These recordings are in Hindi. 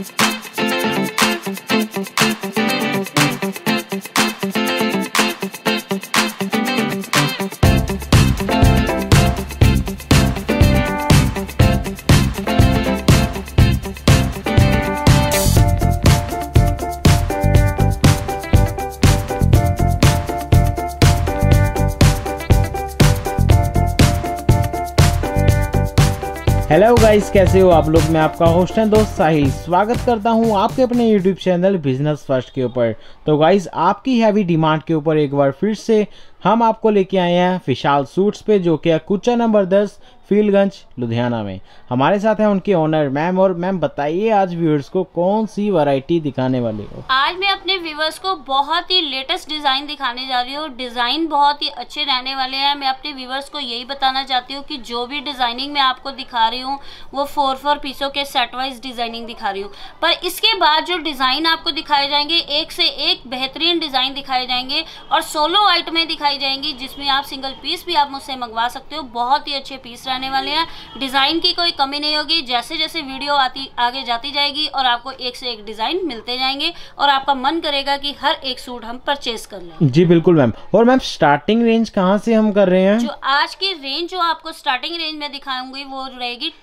हेलो गाइस, कैसे हो आप लोग। मैं आपका होस्ट एंड दोस्त साहिल स्वागत करता हूं आपके अपने यूट्यूब चैनल बिजनेस फर्स्ट के ऊपर। तो गाइस, आपकी हैवी डिमांड के ऊपर एक बार फिर से हम आपको लेके आए हैं विशाल सूट्स पे, जो कि कुचा नंबर 10 फीलगंज लुधियाना में। हमारे साथ हैं उनके ओनर मैम। और मैम बताइए आज व्यूअर्स को कौन सी वैरायटी दिखाने वाले हो। आज मैं अपने व्यूअर्स को बहुत ही लेटेस्ट डिज़ाइन दिखाने जा रही हूँ। डिज़ाइन बहुत ही अच्छे रहने वाले हैं। मैं अपने व्यूअर्स को यही बताना चाहती हूँ कि जो भी डिज़ाइनिंग मैं आपको दिखा रही हूँ वो 4 पीसों के सेट वाइज डिज़ाइनिंग दिखा रही हूँ, पर इसके बाद जो डिज़ाइन आपको दिखाए जाएंगे एक से एक बेहतरीन डिज़ाइन दिखाए जाएंगे और सोलो आइटमें दिखाई जाएंगी, जिसमें आप सिंगल पीस भी आप मुझसे मंगवा सकते हो। बहुत ही अच्छे पीस रहने वाले हैं। डिज़ाइन की कोई कमी नहीं होगी। जैसे जैसे वीडियो आगे जाती जाएगी और आपको एक से एक डिज़ाइन मिलते जाएंगे और आपका मन करेगा कि हर एक सूट हम परचेज कर लें। जी बिल्कुल मैम। और मैम स्टार्टिंग रेंज कहाँ से हम कर रहे हैं। जो आज की रेंज जो आपको स्टार्टिंग रेंज में दिखाऊंगी वो रहेगी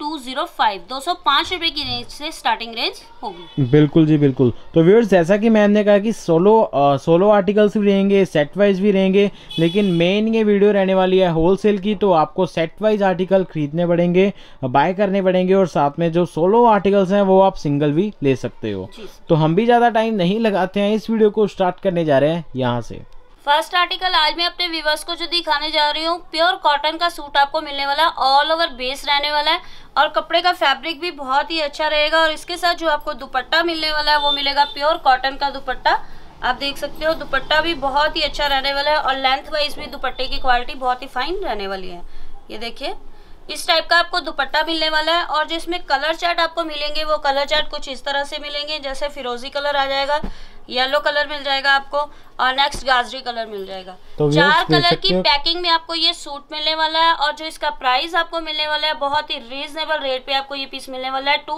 205 रुपए की रेंज से स्टार्टिंग रेंज होगी। बिल्कुल जी बिल्कुल। तो व्यूअर्स, जैसा कि मैम ने कहा कि सोलो आर्टिकल्स भी रहेंगे, सेट वाइज भी रहेंगे, लेकिन मेन ये वीडियो रहने वाली है होलसेल की। तो आपको सेट वाइज आर्टिकल खरीदने पड़ेंगे, बाय करने पड़ेंगे, और साथ में जो सोलो आर्टिकल्स हैं वो आप सिंगल भी ले सकते हो। तो हम भी ज़्यादा टाइम नहीं लगाते हैं, इस वीडियो को स्टार्ट करने जा रहे हैं यहाँ से। फर्स्ट आर्टिकल आज मैं अपने व्यूअर्स को जो दिखाने जा रही हूँ, प्योर कॉटन का सूट आपको मिलने वाला है। ऑल ओवर बेस रहने वाला है और कपड़े का फैब्रिक भी बहुत ही अच्छा रहेगा। और इसके साथ जो आपको दुपट्टा मिलने वाला है वो मिलेगा प्योर कॉटन का दुपट्टा। आप देख सकते हो दुपट्टा भी बहुत ही अच्छा रहने वाला है और लेंथ वाइज भी दुपट्टे की क्वालिटी बहुत ही फाइन रहने वाली है। ये देखिए, इस टाइप का आपको दुपट्टा मिलने वाला है। और जिसमें कलर चार्ट आपको मिलेंगे वो कलर चार्ट कुछ इस तरह से मिलेंगे, जैसे फिरोजी कलर आ जाएगा, येलो कलर मिल जाएगा आपको और नेक्स्ट गाजरी कलर मिल जाएगा। तो 4 कलर की पैकिंग में आपको ये सूट मिलने वाला है। और जो इसका प्राइस आपको मिलने वाला है बहुत ही रीजनेबल रेट पे आपको ये पीस मिलने वाला है।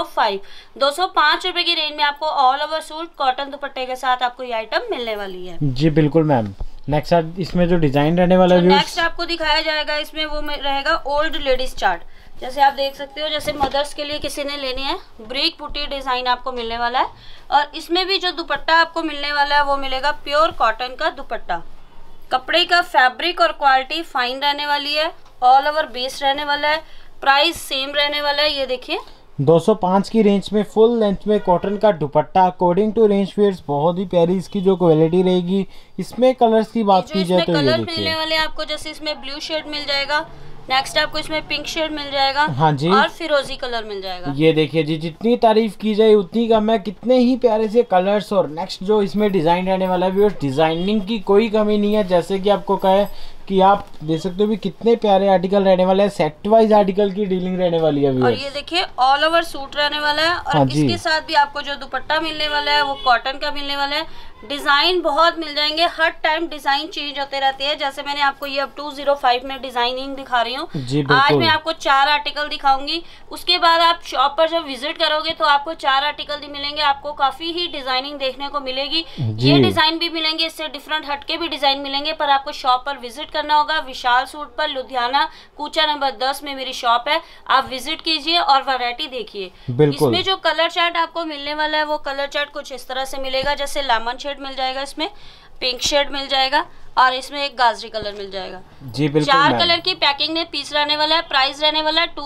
205 रुपए की रेंज में आपको ऑल ओवर सूट कॉटन दुपट्टे के साथ आपको ये आइटम मिलने वाली है। जी बिल्कुल मैम। नेक्स्ट इसमें जो डिजाइन रहने वाला है नेक्स्ट आपको दिखाया जाएगा, इसमें वो रहेगा ओल्ड लेडीज चार्ट। जैसे आप देख सकते हो, जैसे मदर्स के लिए किसी ने लेनी है, ब्रिक पुटी डिजाइन आपको मिलने वाला है। और इसमें भी जो दुपट्टा आपको मिलने वाला है वो मिलेगा प्योर कॉटन का दुपट्टा। कपड़े का फैब्रिक और क्वालिटी फाइन रहने वाली है। ऑल ओवर बेस रहने वाला है। प्राइस सेम रहने वाला है। ये देखिए 205 की रेंज में फुल लेंथ में कॉटन का दुपट्टा। अकॉर्डिंग टू रेंज वेयर्स बहुत ही प्यारी इसकी जो क्वालिटी रहेगी। इसमें कलर्स की बात की जाए तो कलर मिलने वाले आपको, जैसे इसमें ब्लू शेड मिल जाएगा, नेक्स्ट आपको इसमें पिंक शेड मिल जाएगा, हाँ जी, और फिरोजी कलर मिल जाएगा। ये देखिए जी, जितनी तारीफ की जाए उतनी कम है। कितने ही प्यारे से कलर्स। और नेक्स्ट जो इसमें डिजाइन रहने वाला है, डिजाइनिंग की कोई कमी नहीं है। जैसे कि आपको कहे कि आप देख सकते हो भी कितने प्यारे आर्टिकल रहने वाले हैं। सेट वाइज आर्टिकल की डीलिंग रहने वाली है। और ये देखिए ऑल ओवर सूट रहने वाला है। और हाँ इसके साथ भी आपको जो दुपट्टा मिलने वाला है वो कॉटन का मिलने वाला है। डिजाइन बहुत मिल जाएंगे। हर टाइम डिजाइन चेंज होते रहते हैं। जैसे मैंने आपको ये अब 205 में डिजाइनिंग दिखा रही हूँ। आज मैं आपको 4 आर्टिकल दिखाऊंगी। उसके बाद आप शॉप पर जब विजिट करोगे तो आपको 4 आर्टिकल भी मिलेंगे। आपको काफी ही डिजाइनिंग देखने को मिलेगी। ये डिजाइन भी मिलेंगे, इससे डिफरेंट हटके भी डिजाइन मिलेंगे, पर आपको शॉप पर विजिट करना होगा। विशाल सूट पर लुधियाना कूचा नंबर 10 में मेरी शॉप है। आप विजिट कीजिए और वैरायटी देखिए। इसमें जो कलर चार्ट आपको मिलने वाला है वो कलर चार्ट कुछ इस तरह से मिलेगा, जैसे लेमन शेड मिल जाएगा, इसमें पिंक शेड मिल जाएगा और इसमें एक गाजरी कलर मिल जाएगा। जी बिल्कुल। 4 कलर की पैकिंग में पीस रहने वाला है। प्राइस रहने वाला है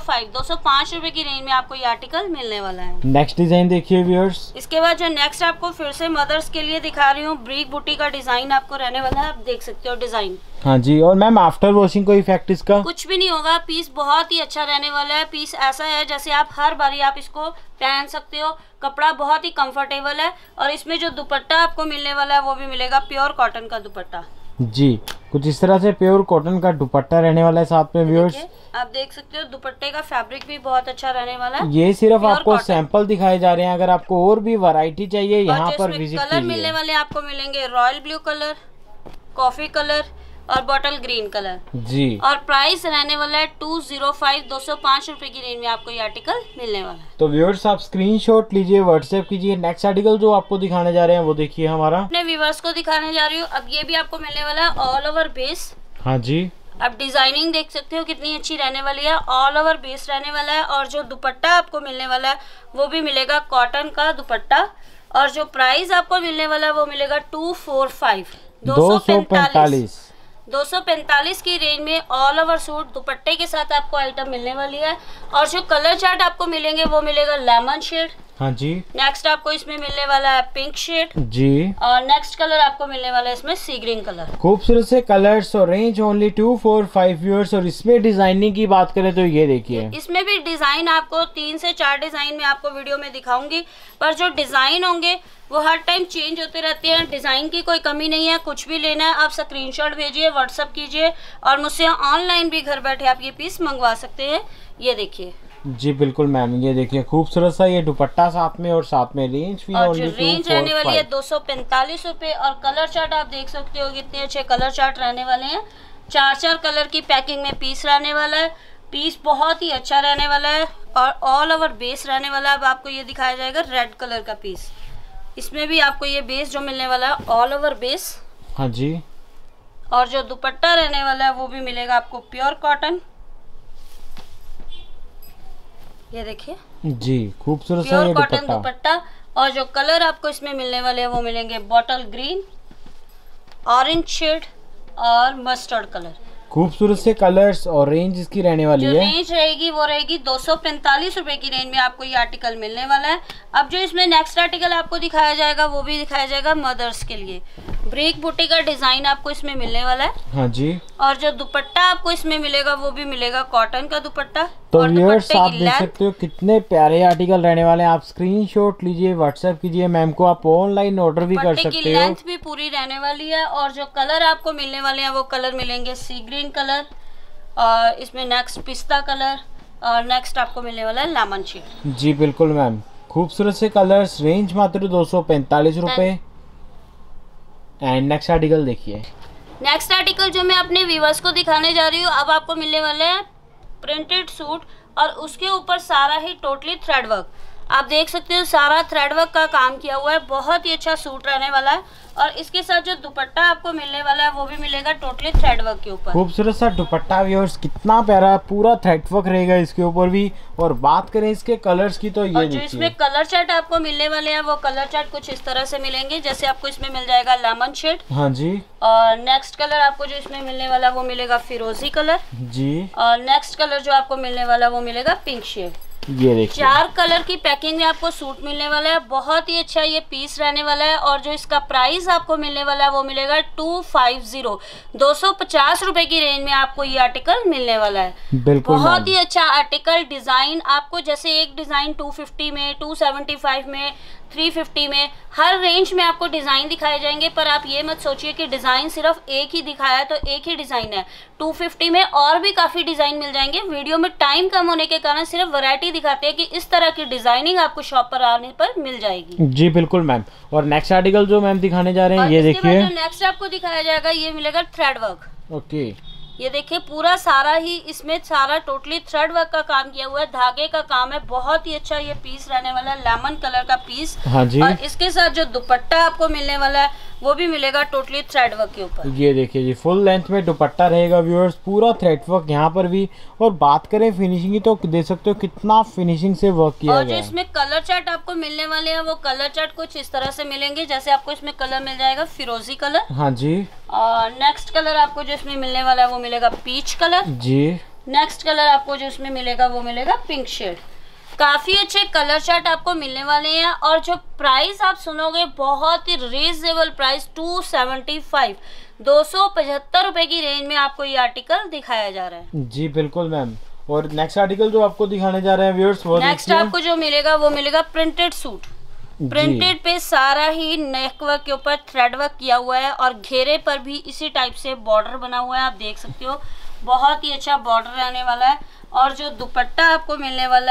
205 रुपए की रेंज में आपको ये आर्टिकल मिलने वाला है। नेक्स्ट डिजाइन देखिए व्यूअर्स। इसके बाद जो नेक्स्ट आपको फिर से मदर्स के लिए दिखा रही हूँ, ब्रिक बूटी का डिजाइन आपको रहने वाला है। आप देख सकते हो डिजाइन। हाँ जी। और मैम आफ्टर वॉशिंग कोई इफेक्ट इसका कुछ भी नहीं होगा। पीस बहुत ही अच्छा रहने वाला है। पीस ऐसा है जैसे आप हर बारी आप इसको पहन सकते हो। कपड़ा बहुत ही कंफर्टेबल है। और इसमें जो दुपट्टा आपको मिलने वाला है वो भी मिलेगा प्योर कॉटन का दुपट्टा। जी कुछ इस तरह से प्योर कॉटन का दुपट्टा रहने वाला है साथ में व्यूअर्स। आप देख सकते हो दुपट्टे का फैब्रिक भी बहुत अच्छा रहने वाला है। ये सिर्फ आपको सैंपल दिखाए जा रहे हैं। अगर आपको और भी वैरायटी चाहिए यहाँ पर विजिट कीजिए। कलर मिलने वाले आपको मिलेंगे royal blue colour, coffee colour, और बॉटल ग्रीन कलर जी। और प्राइस रहने वाला है 205 205 रुपए की रेंज में आपको ये आर्टिकल मिलने वाला है। तो व्यूअर्स आप स्क्रीनशॉट लीजिए, व्हाट्सएप कीजिए। नेक्स्ट आर्टिकल जो आपको दिखाने जा रहे हैं वो देखिए हमारा, अपने व्यूअर्स को दिखाने जा रही हूँ। अब ये भी आपको मिलने वाला है ऑल ओवर बेस। हाँ जी। अब डिजाइनिंग देख सकते हो कितनी अच्छी रहने वाली है, ऑल ओवर बेस रहने वाला है। और जो दुपट्टा आपको मिलने वाला है वो भी मिलेगा कॉटन का दुपट्टा। और जो प्राइस आपको मिलने वाला है वो मिलेगा 245 245 की रेंज में ऑल ओवर सूट दुपट्टे के साथ आपको आइटम मिलने वाली है। और जो कलर चार्ट आपको मिलेंगे वो मिलेगा लेमन शेड। हाँ जी। नेक्स्ट आपको इसमें मिलने वाला है पिंक शेड जी। और नेक्स्ट कलर आपको मिलने वाला है इसमें सी ग्रीन कलर। खूबसूरत से कलर्स और रेंज ओनली 245 व्यूअर्स। और इसमें डिजाइनिंग की बात करें तो ये देखिए, इसमें भी डिजाइन आपको 3 से 4 डिजाइन में आपको वीडियो में दिखाऊंगी, पर जो डिजाइन होंगे वो हर टाइम चेंज होते रहते हैं। डिजाइन की कोई कमी नहीं है, कुछ भी लेना है आप स्क्रीनशॉट भेजिए, व्हाट्सएप कीजिए और मुझसे ऑनलाइन भी घर बैठे आप ये पीस मंगवा सकते हैं। ये देखिए जी बिल्कुल मैम, ये देखिए खूबसूरत सा ये दुपट्टा साथ में और साथ में रेंज भी। और जो रेंज रहने वाली है 245 रुपए। और कलर चार्ट आप देख सकते हो कितने अच्छे कलर चार्ट रहने वाले हैं। 4 कलर की पैकिंग में पीस रहने वाला है। पीस बहुत ही अच्छा रहने वाला है और ऑल ओवर बेस रहने वाला है। अब आपको ये दिखाया जाएगा रेड कलर का पीस, इसमें भी आपको ये बेस जो मिलने वाला है ऑल ओवर बेस। हाँ जी। और जो दुपट्टा रहने वाला है वो भी मिलेगा आपको प्योर कॉटन। ये देखिए जी, खूबसूरत सा प्योर ये कॉटन दुपट्टा। और जो कलर आपको इसमें मिलने वाले हैं वो मिलेंगे बॉटल ग्रीन, ऑरेंज शेड और मस्टर्ड कलर। खूबसूरत से कलर्स और रेंज इसकी रहने वाली है। जो रेंज रहेगी वो रहेगी 245 रुपए की रेंज में आपको ये आर्टिकल मिलने वाला है। अब जो इसमें नेक्स्ट आर्टिकल आपको दिखाया जाएगा वो भी दिखाया जाएगा मदर्स के लिए। ब्रेक बूटी का डिजाइन आपको इसमें मिलने वाला है। हाँ जी। और जो दुपट्टा आपको इसमें मिलेगा वो भी मिलेगा कॉटन का दुपट्टा। तो व्यूअर्स आप देख सकते हो कितने प्यारे आर्टिकल रहने वाले हैं। आप स्क्रीनशॉट लीजिए, व्हाट्सएप कीजिए, मैम को आप ऑनलाइन ऑर्डर भी कर सकते हो। लेंथ भी पूरी रहने वाली है। और जो कलर आपको मिलने वाले हैं वो कलर मिलेंगे सी ग्रीन कलर और इसमें नेक्स्ट पिस्ता कलर और नेक्स्ट आपको मिलने वाला है लेमन शेड। जी बिल्कुल मैम, खूबसूरत से कलर्स, रेंज मात्र 245 रुपए। एंड नेक्स्ट आर्टिकल देखिए। नेक्स्ट आर्टिकल जो मैं अपने व्यूअर्स को दिखाने जा रही हूँ, अब आपको मिलने वाले हैं प्रिंटेड सूट और उसके ऊपर सारा ही टोटली थ्रेड वर्क। आप देख सकते हो सारा थ्रेड वर्क का काम किया हुआ है। बहुत ही अच्छा सूट रहने वाला है। और इसके साथ जो दुपट्टा आपको मिलने वाला है वो भी मिलेगा टोटली थ्रेड वर्क के ऊपर। खूबसूरत सा दुपट्टा व्यूअर्स, कितना प्यारा, पूरा थ्रेड वर्क रहेगा इसके ऊपर भी। और बात करें इसके कलर्स की तो ये और जो इसमें कलर चार्ट आपको मिलने वाले हैं वो कलर चार्ट कुछ इस तरह से मिलेंगे। जैसे आपको इसमें मिल जाएगा लेमन शेड। हाँ जी। और नेक्स्ट कलर आपको जो इसमें मिलने वाला वो मिलेगा फिरोजी कलर जी। और नेक्स्ट कलर जो आपको मिलने वाला वो मिलेगा पिंक शेड। ये देखिए 4 कलर की पैकिंग में आपको सूट मिलने वाला है। बहुत ही अच्छा ये पीस रहने वाला है। और जो इसका प्राइस आपको मिलने वाला है वो मिलेगा 250 रुपए की रेंज में आपको ये आर्टिकल मिलने वाला है। बिल्कुल बहुत ही अच्छा आर्टिकल। डिजाइन आपको जैसे एक डिजाइन 250 में, 275 में, 350 में, हर रेंज में आपको डिजाइन दिखाए जाएंगे। पर आप ये मत सोचिए कि डिजाइन सिर्फ एक ही दिखाया है तो एक ही डिजाइन है। 250 में और भी काफी डिजाइन मिल जाएंगे। वीडियो में टाइम कम होने के कारण सिर्फ वैरायटी दिखाते हैं कि इस तरह की डिजाइनिंग आपको शॉप पर आने पर मिल जाएगी। जी बिल्कुल मैम। और नेक्स्ट आर्टिकल जो मैम दिखाने जा रहे हैं ये देखिए। नेक्स्ट आपको दिखाया जाएगा ये मिलेगा थ्रेड वर्क। ओके। ये देखिए पूरा सारा ही इसमें सारा टोटली थ्रेड वर्क का काम किया हुआ है। धागे का काम है। बहुत ही अच्छा ये पीस रहने वाला है, लेमन कलर का पीस। हाँ जी। और इसके साथ जो दुपट्टा आपको मिलने वाला है वो भी मिलेगा टोटली थ्रेड वर्क के ऊपर। ये देखिए जी, फुल लेंथ में दुपट्टा रहेगा व्यूअर्स, पूरा थ्रेड वर्क यहाँ पर भी। और बात करें फिनिशिंग की तो देख सकते हो कितना फिनिशिंग से वर्क किया गया है। और जो इसमें कलर चार्ट आपको मिलने वाले हैं वो कलर चार्ट कुछ इस तरह से मिलेंगे। जैसे आपको इसमें कलर मिल जाएगा फिरोजी कलर। हाँ जी। और नेक्स्ट कलर आपको जो इसमें मिलने वाला है वो मिलेगा पीच कलर। जी। नेक्स्ट कलर आपको जो इसमें मिलेगा वो मिलेगा पिंक शेड। काफी अच्छे कलर चार्ट आपको मिलने वाले हैं। और जो प्राइस आप सुनोगे बहुत ही रीजनेबल प्राइस 275 275 रुपए की रेंज में आपको ये आर्टिकल दिखाया जा रहा है। जी बिल्कुल मैम। और नेक्स्ट आर्टिकल जो आपको दिखाने जा रहे हैं व्यूअर्स वो नेक्स्ट आपको जो मिलेगा वो मिलेगा प्रिंटेड सूट। प्रिंटेड पे सारा ही नेक वर्क के ऊपर थ्रेड वर्क किया हुआ है और घेरे पर भी इसी टाइप से बॉर्डर बना हुआ है। आप देख सकते हो बहुत ही अच्छा बॉर्डर रहने वाला है। और जो दुपट्टा आपको मिलने वाला है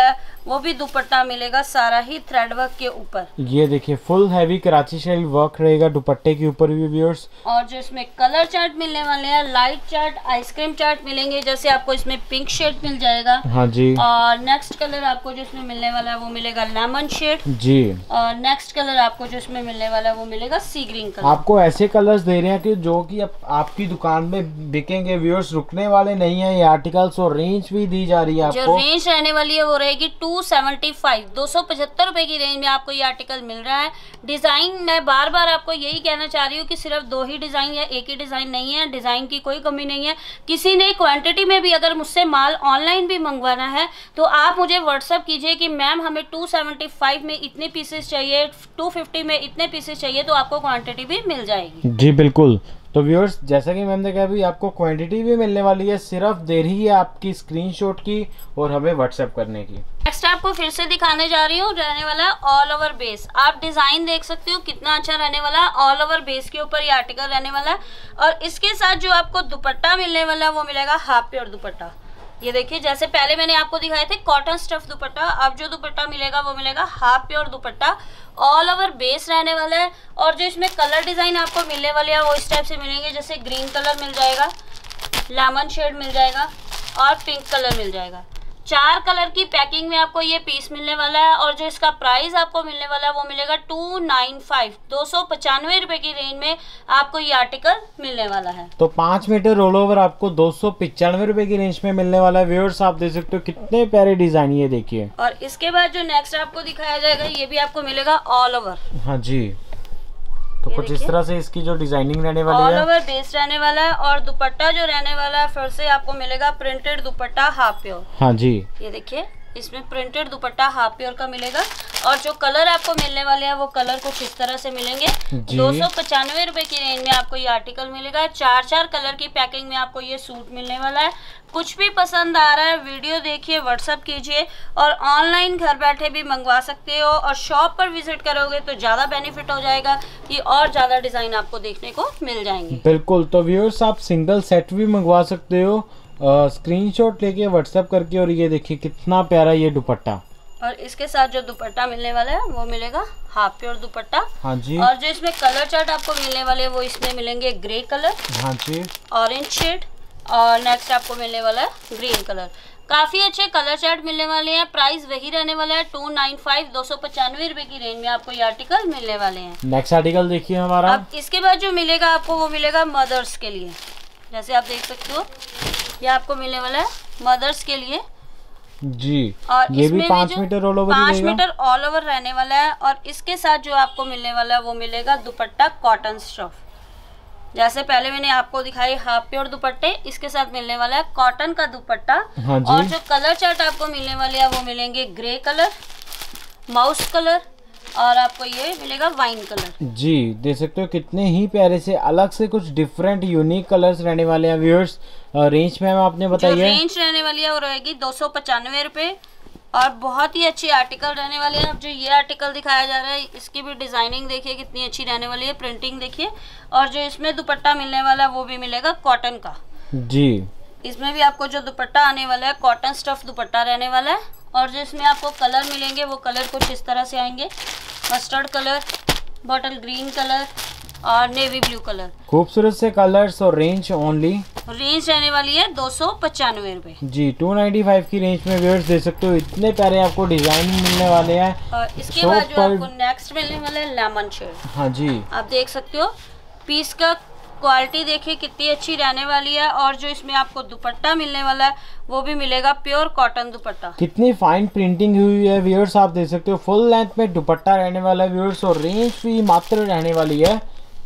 वो भी दुपट्टा मिलेगा सारा ही थ्रेड वर्क के ऊपर। ये देखिए full heavy Karachi style work रहेगा दुपट्टे के ऊपर भी व्यूअर्स। और जो इसमें कलर चार्ट मिलने वाले हैं, लाइट चार्ट, आइसक्रीम चार्ट मिलेंगे। जैसे आपको इसमें पिंक शेड मिल जाएगा। हाँ जी। और नेक्स्ट कलर आपको जो इसमें मिलने वाला है वो मिलेगा लेमन शेड जी। और नेक्स्ट कलर आपको जो इसमें मिलने वाला है वो मिलेगा सी ग्रीन कलर। आपको ऐसे कलर्स दे रहे हैं कि जो कि आपकी दुकान में बिकेंगे व्यूअर्स, रुकने वाले नहीं है ये आर्टिकल्स। और रेंज भी दी जा रही है आपको। जो रेंज रहने वाली है वो रहेगी 275, 275 रुपए की रेंज में आपको ये आर्टिकल मिल रहा है। डिजाइन मैं बार बार आपको यही कहना चाह रही हूँ कि सिर्फ 2 ही डिजाइन या एक ही डिजाइन नहीं है, डिजाइन की कोई कमी नहीं है। किसी ने क्वांटिटी में भी अगर मुझसे माल ऑनलाइन भी मंगवाना है तो आप मुझे व्हाट्सअप कीजिए कि मैम हमें 275 में इतने पीसेस चाहिए, 250 में इतने पीसेस चाहिए, तो आपको क्वांटिटी भी मिल जाएगी। जी बिल्कुल। तो व्यूअर्स जैसा कि मैम ने कहा भी आपको क्वांटिटी भी मिलने वाली है, सिर्फ देर ही है आपकी स्क्रीनशॉट की और हमें व्हाट्सएप करने की। नेक्स्ट आपको फिर से दिखाने जा रही हूँ, रहने वाला ऑल ओवर बेस। आप डिजाइन देख सकते हो कितना अच्छा रहने वाला है। ऑल ओवर बेस के ऊपर ये आर्टिकल रहने वाला है और इसके साथ जो आपको दुपट्टा मिलने वाला है वो मिलेगा हाफ प्योर दुपट्टा। ये देखिए जैसे पहले मैंने आपको दिखाए थे कॉटन स्टफ दुपट्टा, अब जो दुपट्टा मिलेगा वो मिलेगा हाफ प्योर दुपट्टा। ऑल ओवर बेस रहने वाला है और जो इसमें कलर डिजाइन आपको मिलने वाले हैं वो इस टाइप से मिलेंगे। जैसे ग्रीन कलर मिल जाएगा, लेमन शेड मिल जाएगा और पिंक कलर मिल जाएगा। 4 कलर की पैकिंग में आपको ये पीस मिलने वाला है और जो इसका प्राइस आपको मिलने वाला है वो मिलेगा 295, 295 रुपए की रेंज में आपको ये आर्टिकल मिलने वाला है। तो 5 मीटर रोल ओवर आपको 295 रुपए की रेंज में मिलने वाला है। व्यूअर्स आप देख सकते हो कितने प्यारे डिजाइन, ये देखिए। और इसके बाद जो नेक्स्ट आपको दिखाया जाएगा ये भी आपको मिलेगा ऑल ओवर। हाँ जी। तो कुछ इस तरह से इसकी जो डिजाइनिंग रहने वाली है, ऑल ओवर बेस रहने वाला है और दुपट्टा जो रहने वाला है फिर से आपको मिलेगा प्रिंटेड दुपट्टा हाफ प्योर। हाँ जी। ये देखिए इसमें प्रिंटेड दुपट्टा हाफ प्योर का मिलेगा और जो कलर आपको मिलने वाले हैं वो कलर कुछ इस तरह से मिलेंगे। 295 रुपए की रेंज में आपको ये आर्टिकल मिलेगा। 4 कलर की पैकिंग में आपको ये सूट मिलने वाला है। कुछ भी पसंद आ रहा है वीडियो देखिए, व्हाट्सअप कीजिए और ऑनलाइन घर बैठे भी मंगवा सकते हो और शॉप पर विजिट करोगे तो ज़्यादा बेनिफिट हो जाएगा कि और ज़्यादा डिज़ाइन आपको देखने को मिल जाएंगे। बिल्कुल। तो व्यूअर्स आप सिंगल सेट भी मंगवा सकते हो स्क्रीनशॉट लेके व्हाट्सएप करके। और ये देखिए कितना प्यारा ये दुपट्टा। और इसके साथ जो दुपट्टा मिलने वाला है वो मिलेगा हाफ प्योर दुपट्टा। हाँ जी। और जो इसमें कलर चार्ट आपको मिलने वाले हैं वो इसमें मिलेंगे ग्रे कलर, हाँ जी, ऑरेंज शेड और नेक्स्ट आपको मिलने वाला है ग्रीन कलर। काफी अच्छे कलर चार्ट मिलने वाले हैं। प्राइस वही रहने वाला है 295, 295 रुपए की रेंज में आपको ये आर्टिकल मिलने वाले हैं। नेक्स्ट आर्टिकल देखिए हमारा। अब इसके बाद जो मिलेगा आपको वो मिलेगा मदर्स के लिए। जैसे आप देख सकते हो ये आपको मिलने वाला है मदर्स के लिए जी। और ये भी इसमें 5 meter all over 5 meter all over रहने वाला है और इसके साथ जो आपको मिलने वाला है वो मिलेगा दुपट्टा कॉटन स्टफ। जैसे पहले मैंने आपको दिखाई हाफ प्योर दुपट्टे, इसके साथ मिलने वाला है कॉटन का दुपट्टा। हाँ जी। और जो कलर चार्ट आपको मिलने वाले हैं वो मिलेंगे ग्रे कलर, माउस कलर और आपको ये मिलेगा वाइन कलर। जी देख सकते हो कितने ही प्यारे से अलग से कुछ डिफरेंट यूनिक कलर्स रहने वाले हैं व्यूअर्स। रेंज में आपने बताइए। रेंज रहने वाली है वो रहेगी 295 रुपए और बहुत ही अच्छी आर्टिकल रहने वाली है। अब जो ये आर्टिकल दिखाया जा रहा है इसकी भी डिजाइनिंग देखिए कितनी अच्छी रहने वाली है, प्रिंटिंग देखिए। और जो इसमें दुपट्टा मिलने वाला है वो भी मिलेगा कॉटन का। जी। इसमें भी आपको जो दुपट्टा आने वाला है कॉटन स्टफ दुपट्टा रहने वाला है और जो इसमें आपको कलर मिलेंगे वो कलर कुछ इस तरह से आएंगे, mustard colour, bottle green colour और नेवी ब्लू कलर। खूबसूरत से कलर्स और रेंज ओनली। रेंज रहने वाली है 295 रुपए जी। 295 की रेंज में व्यूअर्स देख सकते हो इतने प्यारे आपको डिजाइन मिलने वाले हैं। और इसके बाद जो आपको नेक्स्ट मिलने वाला है लेमन शेड। हाँ जी। आप देख सकते हो पीस का क्वालिटी देखिए कितनी अच्छी रहने वाली है और जो इसमें आपको दुपट्टा मिलने वाला है वो भी मिलेगा प्योर कॉटन दुपट्टा। कितनी फाइन प्रिंटिंग हुई है व्यूअर्स आप देख सकते हो। फुल लेंथ में दुपट्टा रहने वाला है व्यूअर्स और रेंज भी मात्र रहने वाली है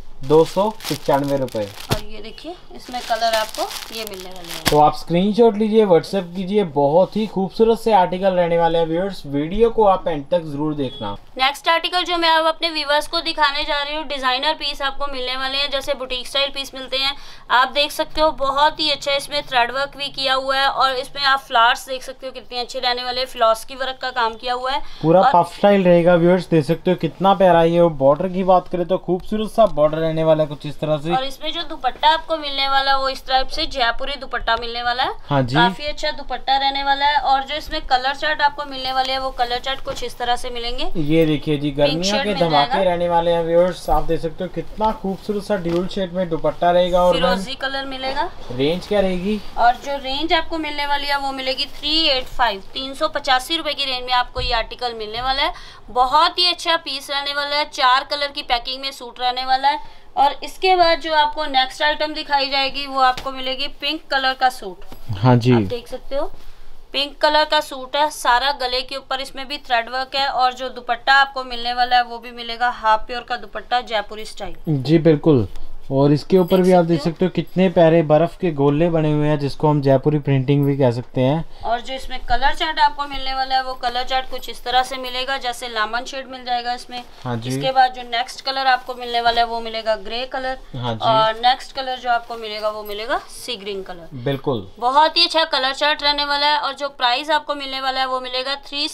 295 रुपए। और ये देखिए इसमें कलर आपको ये मिलने वाले हैं। तो आप स्क्रीनशॉट लीजिए, व्हाट्सएप कीजिए। बहुत ही खूबसूरत से आर्टिकल रहने वाले हैं व्यूअर्स। वीडियो को आप एंड तक जरूर देखना। नेक्स्ट आर्टिकल जो मैं अब अपने व्यूअर्स को दिखाने जा रही हूँ, डिजाइनर पीस आपको मिलने वाले हैं। जैसे बुटीक स्टाइल पीस मिलते हैं आप देख सकते हो, बहुत ही अच्छा इसमें थ्रेड वर्क भी किया हुआ है और इसमें आप फ्लावर्स देख सकते हो कितने अच्छे रहने वाले, फ्लॉस्की वर्क का काम किया हुआ है। पूरा पफ स्टाइल रहेगा व्यूअर्स, देख सकते हो कितना प्यारा है। बॉर्डर की बात करें तो खूबसूरत सा बॉर्डर रहने वाला है कुछ इस तरह से। और इसमें जो दुपट्टा दुपट्टा आपको मिलने वाला वो इस टाइप से जयपुरी दुपट्टा मिलने वाला है। हाँ जी। काफी अच्छा दुपट्टा रहने वाला है। और जो इसमें कलर चार्ट आपको मिलने वाले है वो कलर चार्ट कुछ इस तरह से मिलेंगे। ये देखिए जी, गर्मियों के धमाके रहने वाले हैं व्यूअर्स। आप देख सकते हो कितना खूबसूरत सा ड्यूल शेड में दुपट्टा रहेगा और फिरोजी कलर मिलेगा। रेंज क्या रहेगी? और जो रेंज आपको मिलने वाली है वो मिलेगी 385 385 रुपए की रेंज में आपको ये आर्टिकल मिलने वाला है। बहुत ही अच्छा पीस रहने वाला है। 4 कलर की पैकिंग में सूट रहने वाला है। और इसके बाद जो आपको नेक्स्ट आइटम दिखाई जाएगी वो आपको मिलेगी पिंक कलर का सूट। हाँ जी, आप देख सकते हो पिंक कलर का सूट है। सारा गले के ऊपर इसमें भी थ्रेड वर्क है। और जो दुपट्टा आपको मिलने वाला है वो भी मिलेगा हाफ प्योर का दुपट्टा जयपुरी स्टाइल। जी बिल्कुल। और इसके ऊपर भी आप देख सकते हो कितने प्यारे बर्फ के गोले बने हुए हैं, जिसको हम जयपुरी प्रिंटिंग भी कह सकते हैं। और जो इसमें कलर चार्ट आपको मिलने वाला है वो कलर चार्ट कुछ इस तरह से मिलेगा, जैसे लेमन शेड मिल जाएगा इसमें। हाँ जी। इसके बाद जो नेक्स्ट कलर आपको मिलने वाला है वो मिलेगा ग्रे कलर। हाँ जी। और नेक्स्ट कलर जो आपको मिलेगा वो मिलेगा सी ग्रीन कलर। बिल्कुल, बहुत ही अच्छा कलर चार्ट रहने वाला है। और जो प्राइस आपको मिलने वाला है वो मिलेगा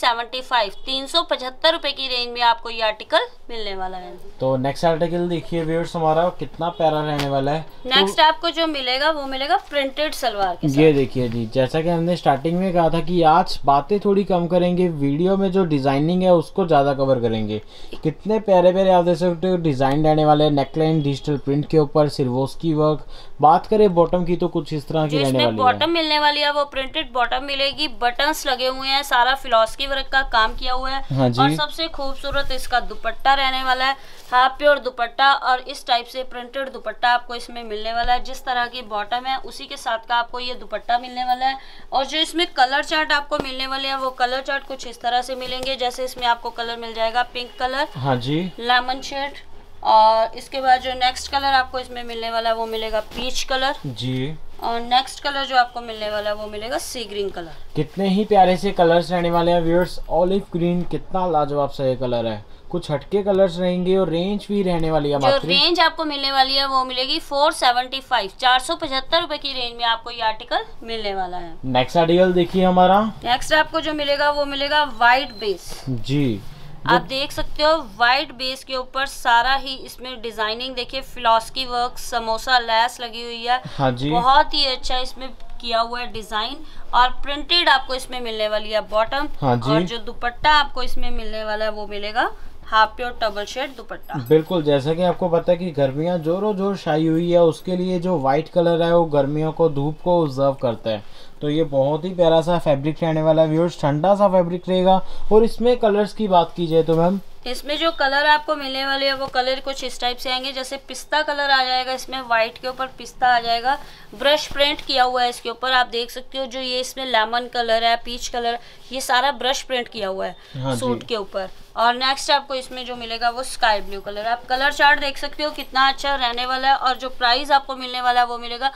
375 375 रुपए की रेंज में आपको ये आर्टिकल मिलने वाला है। तो नेक्स्ट आर्टिकल देखिए व्यूअर्स, हमारा कितना प्यारा रहने वाला है। नेक्स्ट आपको जो मिलेगा वो मिलेगा प्रिंटेड सलवार के साथ। ये देखिए जी, जैसा कि हमने स्टार्टिंग में कहा था कि आज बातें थोड़ी कम करेंगे, वीडियो में जो डिजाइनिंग है उसको ज्यादा कवर करेंगे। कितने प्यारे प्यारे आप देख सकते हो डिजाइन रहने वाले हैं। नेकलाइन डिजिटल प्रिंट के ऊपर सिरवोस्की वर्क। बात करें बॉटम की तो कुछ इस तरह की रहने वाली है। बॉटम मिलने वाली है वो प्रिंटेड बॉटम मिलेगी। बटन्स लगे हुए हैं, सारा फिलॉसफी वर्क का काम किया हुआ है। हाँ जी। और सबसे खूबसूरत इसका दुपट्टा रहने वाला है, हाफ प्योर दुपट्टा। और इस टाइप से प्रिंटेड दुपट्टा आपको इसमें मिलने वाला है। जिस तरह की बॉटम है उसी के साथ का आपको ये दुपट्टा मिलने वाला है। और जो इसमें कलर चार्ट आपको मिलने वाले हैं वो कलर चार्ट कुछ इस तरह से मिलेंगे, जैसे इसमें आपको कलर मिल जाएगा पिंक कलर, हाँ जी, लेमन शेड। और इसके बाद जो नेक्स्ट कलर आपको इसमें मिलने वाला है वो मिलेगा पीच कलर जी। और नेक्स्ट कलर जो आपको मिलने वाला है वो मिलेगा सी ग्रीन कलर। कितने ही प्यारे से कलर्स रहने वाले हैं व्यूअर्स। ऑलिव ग्रीन कितना लाजवाब सा ये कलर है। कुछ हटके कलर्स रहेंगे और रेंज भी रहने वाली है। जो रेंज आपको मिलने वाली है वो मिलेगी 475 475 रुपए की रेंज में आपको ये आर्टिकल मिलने वाला है। नेक्स्ट आर्टिकल देखिए हमारा। नेक्स्ट आपको जो मिलेगा वो मिलेगा व्हाइट बेस। जी, आप देख सकते हो व्हाइट बेस के ऊपर सारा ही इसमें डिजाइनिंग देखिए, फिलॉसफी वर्क, समोसा लैस लगी हुई है। हाँ जी। बहुत ही अच्छा इसमें किया हुआ है डिजाइन। और प्रिंटेड आपको इसमें मिलने वाली है बॉटम। हाँ जी। और जो दुपट्टा आपको इसमें मिलने वाला है वो मिलेगा हाफ प्योर डबल शेड दुपट्टा। बिल्कुल, जैसा कि आपको पता है कि गर्मियां जोरों जोर छाई हुई है, उसके लिए जो व्हाइट कलर है वो गर्मियों को, धूप को ऑब्जर्व करता है। तो ये बहुत ही प्यारा सा फैब्रिक रहने वाला है व्यूअर्स। ठंडा सा फैब्रिक रहेगा। और इसमें कलर्स की बात की जाए तो मैम, इसमें जो कलर आपको मिलने वाले हैं वो कलर कुछ इस टाइप से आएंगे, जैसे पिस्ता कलर आ जाएगा इसमें, व्हाइट के ऊपर पिस्ता आ जाएगा। ब्रश प्रिंट किया हुआ है इसके ऊपर, आप देख सकते हो। जो ये इसमें लेमन कलर है, पीच कलर, ये सारा ब्रश प्रिंट किया हुआ है। हाँ सूट के ऊपर। और नेक्स्ट आपको इसमें जो मिलेगा वो स्काई ब्लू कलर। आप कलर चार्ट देख सकते हो कितना अच्छा रहने वाला है। और जो प्राइस आपको मिलने वाला है वो मिलेगा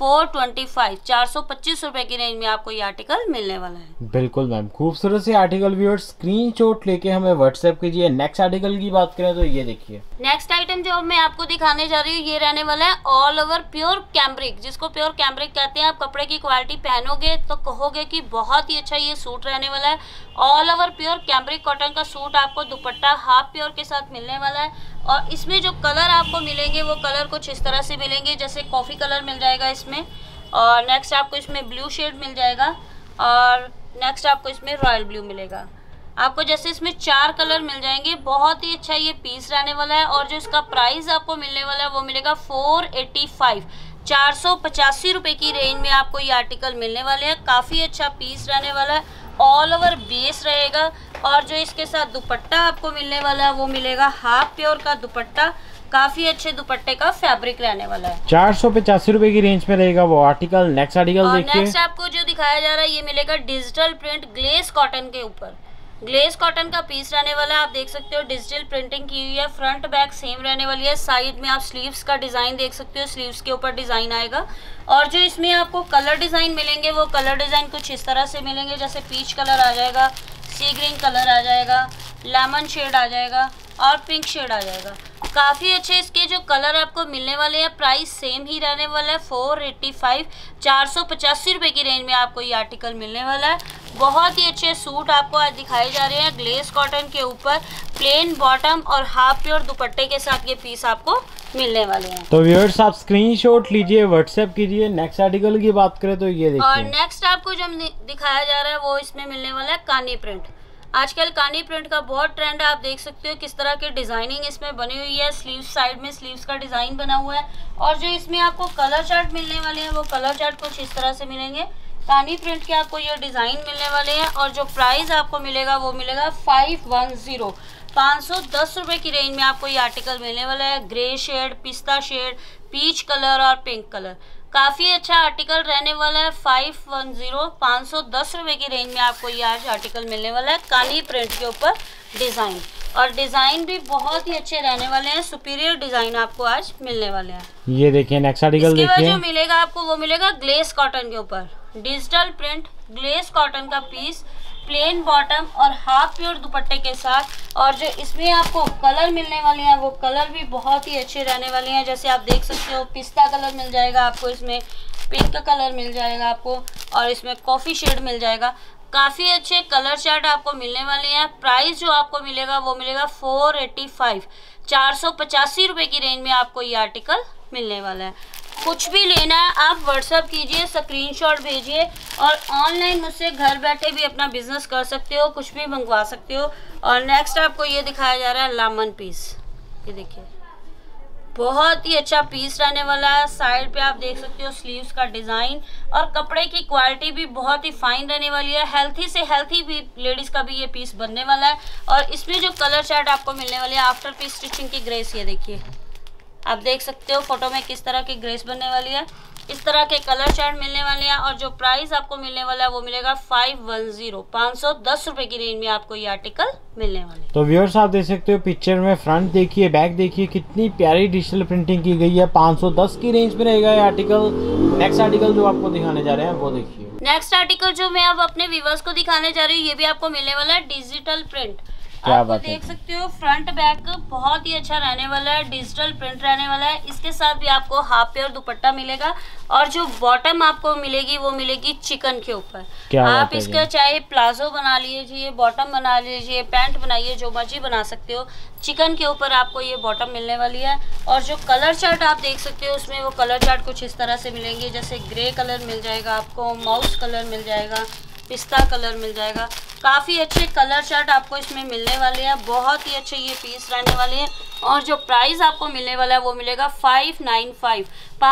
425 425 रुपए की रेंज में आपको ये आर्टिकल मिलने वाला है। बिल्कुल मैम, खूबसूरत से आर्टिकल व्यूअर्स, स्क्रीनशॉट लेके हमें व्हाट्सएप कीजिए। नेक्स्ट आर्टिकल की बात करें तो ये देखिए, नेक्स्ट आइटम जो मैं आपको दिखाने जा रही हूँ ये रहने वाला है ऑल ओवर प्योर कैम्ब्रिक, जिसको प्योर कैम्ब्रिक कहते हैं। आप कपड़े की क्वालिटी पहनोगे तो कहोगे कि बहुत ही अच्छा ये सूट रहने वाला है। All over pure cambric cotton का सूट आपको दुपट्टा हाफ प्योर के साथ मिलने वाला है। और इसमें जो कलर आपको मिलेंगे वो कलर कुछ इस तरह से मिलेंगे, जैसे कॉफी कलर मिल जाएगा इसमें। और नेक्स्ट आपको इसमें ब्लू शेड मिल जाएगा। और नेक्स्ट आपको इसमें रॉयल ब्लू मिलेगा। आपको जैसे इसमें 4 कलर मिल जाएंगे। बहुत ही अच्छा ये पीस रहने वाला है। और जो इसका प्राइस आपको मिलने वाला है वो मिलेगा 485 485 रुपए की रेंज में आपको ये आर्टिकल मिलने वाले हैं। काफ़ी अच्छा पीस रहने वाला है, ऑल ओवर बेस रहेगा। और जो इसके साथ दुपट्टा आपको मिलने वाला है वो मिलेगा हाफ प्योर का दुपट्टा। काफी अच्छे दुपट्टे का फैब्रिक रहने वाला है। 485 रुपए की रेंज में रहेगा वो आर्टिकल। नेक्स्ट आर्टिकल देखिए। नेक्स्ट आपको जो दिखाया जा रहा है ये मिलेगा डिजिटल प्रिंट ग्लेस कॉटन के ऊपर। ग्लेस कॉटन का पीस रहने वाला है। आप देख सकते हो डिजिटल प्रिंटिंग की हुई है, फ्रंट बैक सेम रहने वाली है। साइड में आप स्लीव्स का डिजाइन देख सकते हो, स्लीव्स के ऊपर डिजाइन आएगा। और जो इसमें आपको कलर डिजाइन मिलेंगे वो कलर डिजाइन कुछ इस तरह से मिलेंगे, जैसे पीच कलर आ जाएगा, सी ग्रीन कलर आ जाएगा, लेमन शेड आ जाएगा और पिंक शेड आ जाएगा। काफ़ी अच्छे इसके जो कलर आपको मिलने वाले हैं। प्राइस सेम ही रहने वाला है 485 485 रुपए की रेंज में आपको ये आर्टिकल मिलने वाला है। बहुत ही अच्छे सूट आपको आज दिखाए जा रहे हैं ग्लेस कॉटन के ऊपर, प्लेन बॉटम और हाफ प्योर दुपट्टे के साथ ये पीस आपको मिलने वाले हैं। तो व्यूअर्स आप स्क्रीनशॉट लीजिए, व्हाट्सएप कीजिए। नेक्स्ट आर्टिकल की बात करें तो ये देखिए, और नेक्स्ट आपको जो दिखाया जा रहा है वो इसमें मिलने वाला है कानी प्रिंट। आजकल कानी प्रिंट का बहुत ट्रेंड है, आप देख सकते हो किस तरह की डिजाइनिंग इसमें बनी हुई है। स्लीव साइड में स्लीव्स का डिजाइन बना हुआ है और जो इसमें आपको कलर चार्ट मिलने वाले हैं वो कलर चार्ट कुछ इस तरह से मिलेंगे। कानी प्रिंट के आपको ये डिजाइन मिलने वाले हैं और जो प्राइस आपको मिलेगा वो मिलेगा 510 510 रुपये की रेंज में आपको ये आर्टिकल मिलने वाला है। ग्रे शेड, पिस्ता शेड, पीच कलर और पिंक कलर, काफ़ी अच्छा आर्टिकल रहने वाला है। 510 रुपये की रेंज में आपको ये आज आर्टिकल मिलने वाला है कानी प्रिंट के ऊपर डिज़ाइन, और डिज़ाइन भी बहुत ही अच्छे रहने वाले हैं। सुपीरियर डिज़ाइन आपको आज मिलने वाले हैं। ये देखिए नेक्स्ट आर्टिकल देखिए। इसके बाद जो मिलेगा आपको वो मिलेगा ग्लेस कॉटन के ऊपर डिजिटल प्रिंट ग्लेस कॉटन का पीस, प्लेन बॉटम और हाफ प्योर दुपट्टे के साथ। और जो इसमें आपको कलर मिलने वाले हैं वो कलर भी बहुत ही अच्छे रहने वाले हैं। जैसे आप देख सकते हो पिस्ता कलर मिल जाएगा आपको, इसमें पिंक कलर मिल जाएगा आपको, और इसमें कॉफ़ी शेड मिल जाएगा। काफ़ी अच्छे कलर चार्ट आपको मिलने वाले हैं। प्राइस जो आपको मिलेगा वो मिलेगा 485 485 रुपये की रेंज में आपको ये आर्टिकल मिलने वाला है। कुछ भी लेना है आप व्हाट्सअप कीजिए, स्क्रीनशॉट भेजिए और ऑनलाइन मुझसे घर बैठे भी अपना बिजनेस कर सकते हो, कुछ भी मंगवा सकते हो। और नेक्स्ट आपको ये दिखाया जा रहा है लामन पीस। ये देखिए बहुत ही अच्छा पीस रहने वाला है। साइड पे आप देख सकते हो स्लीव्स का डिज़ाइन और कपड़े की क्वालिटी भी बहुत ही फाइन रहने वाली है। हेल्थी से हेल्थी भी लेडीज़ का भी ये पीस बनने वाला है। और इसमें जो कलर चार्ट आपको मिलने वाली है आफ्टर पीस स्टिचिंग की ग्रेस, ये देखिए आप देख सकते हो फोटो में किस तरह की ग्रेस बनने वाली है। इस तरह के कलर चार्ट मिलने वाले हैं और जो प्राइस आपको मिलने वाला है वो मिलेगा 510 रुपये की रेंज में आपको ये आर्टिकल मिलने वाले। तो व्यूअर्स आप देख सकते हो पिक्चर में, फ्रंट देखिए, बैक देखिए, कितनी प्यारी डिजिटल प्रिंटिंग की गई है। 510 की रेंज में रहेगा ये आर्टिकल। नेक्स्ट आर्टिकल जो आपको दिखाने जा रहे हैं वो देखिए। नेक्स्ट आर्टिकल जो मैं अब अपने व्यूअर्स को दिखाने जा रही हूँ ये भी आपको मिलने वाला है डिजिटल प्रिंट। आप देख सकते हो फ्रंट बैक बहुत ही अच्छा रहने वाला है, डिजिटल प्रिंट रहने वाला है। इसके साथ भी आपको हाफ पेयर दुपट्टा मिलेगा और जो बॉटम आपको मिलेगी वो मिलेगी चिकन के ऊपर। आप इसका चाहे प्लाजो बना लीजिए, बॉटम बना लीजिए, पैंट बनाइए, जो मर्जी बना सकते हो। चिकन के ऊपर आपको ये बॉटम मिलने वाली है। और जो कलर चार्ट आप देख सकते हो उसमें वो कलर चार्ट कुछ इस तरह से मिलेंगे। जैसे ग्रे कलर मिल जाएगा आपको, माउस कलर मिल जाएगा, पिस्ता कलर मिल जाएगा। काफ़ी अच्छे कलर चार्ट आपको इसमें मिलने वाले हैं। बहुत ही अच्छे ये पीस रहने वाले हैं। और जो प्राइस आपको मिलने वाला है वो मिलेगा 595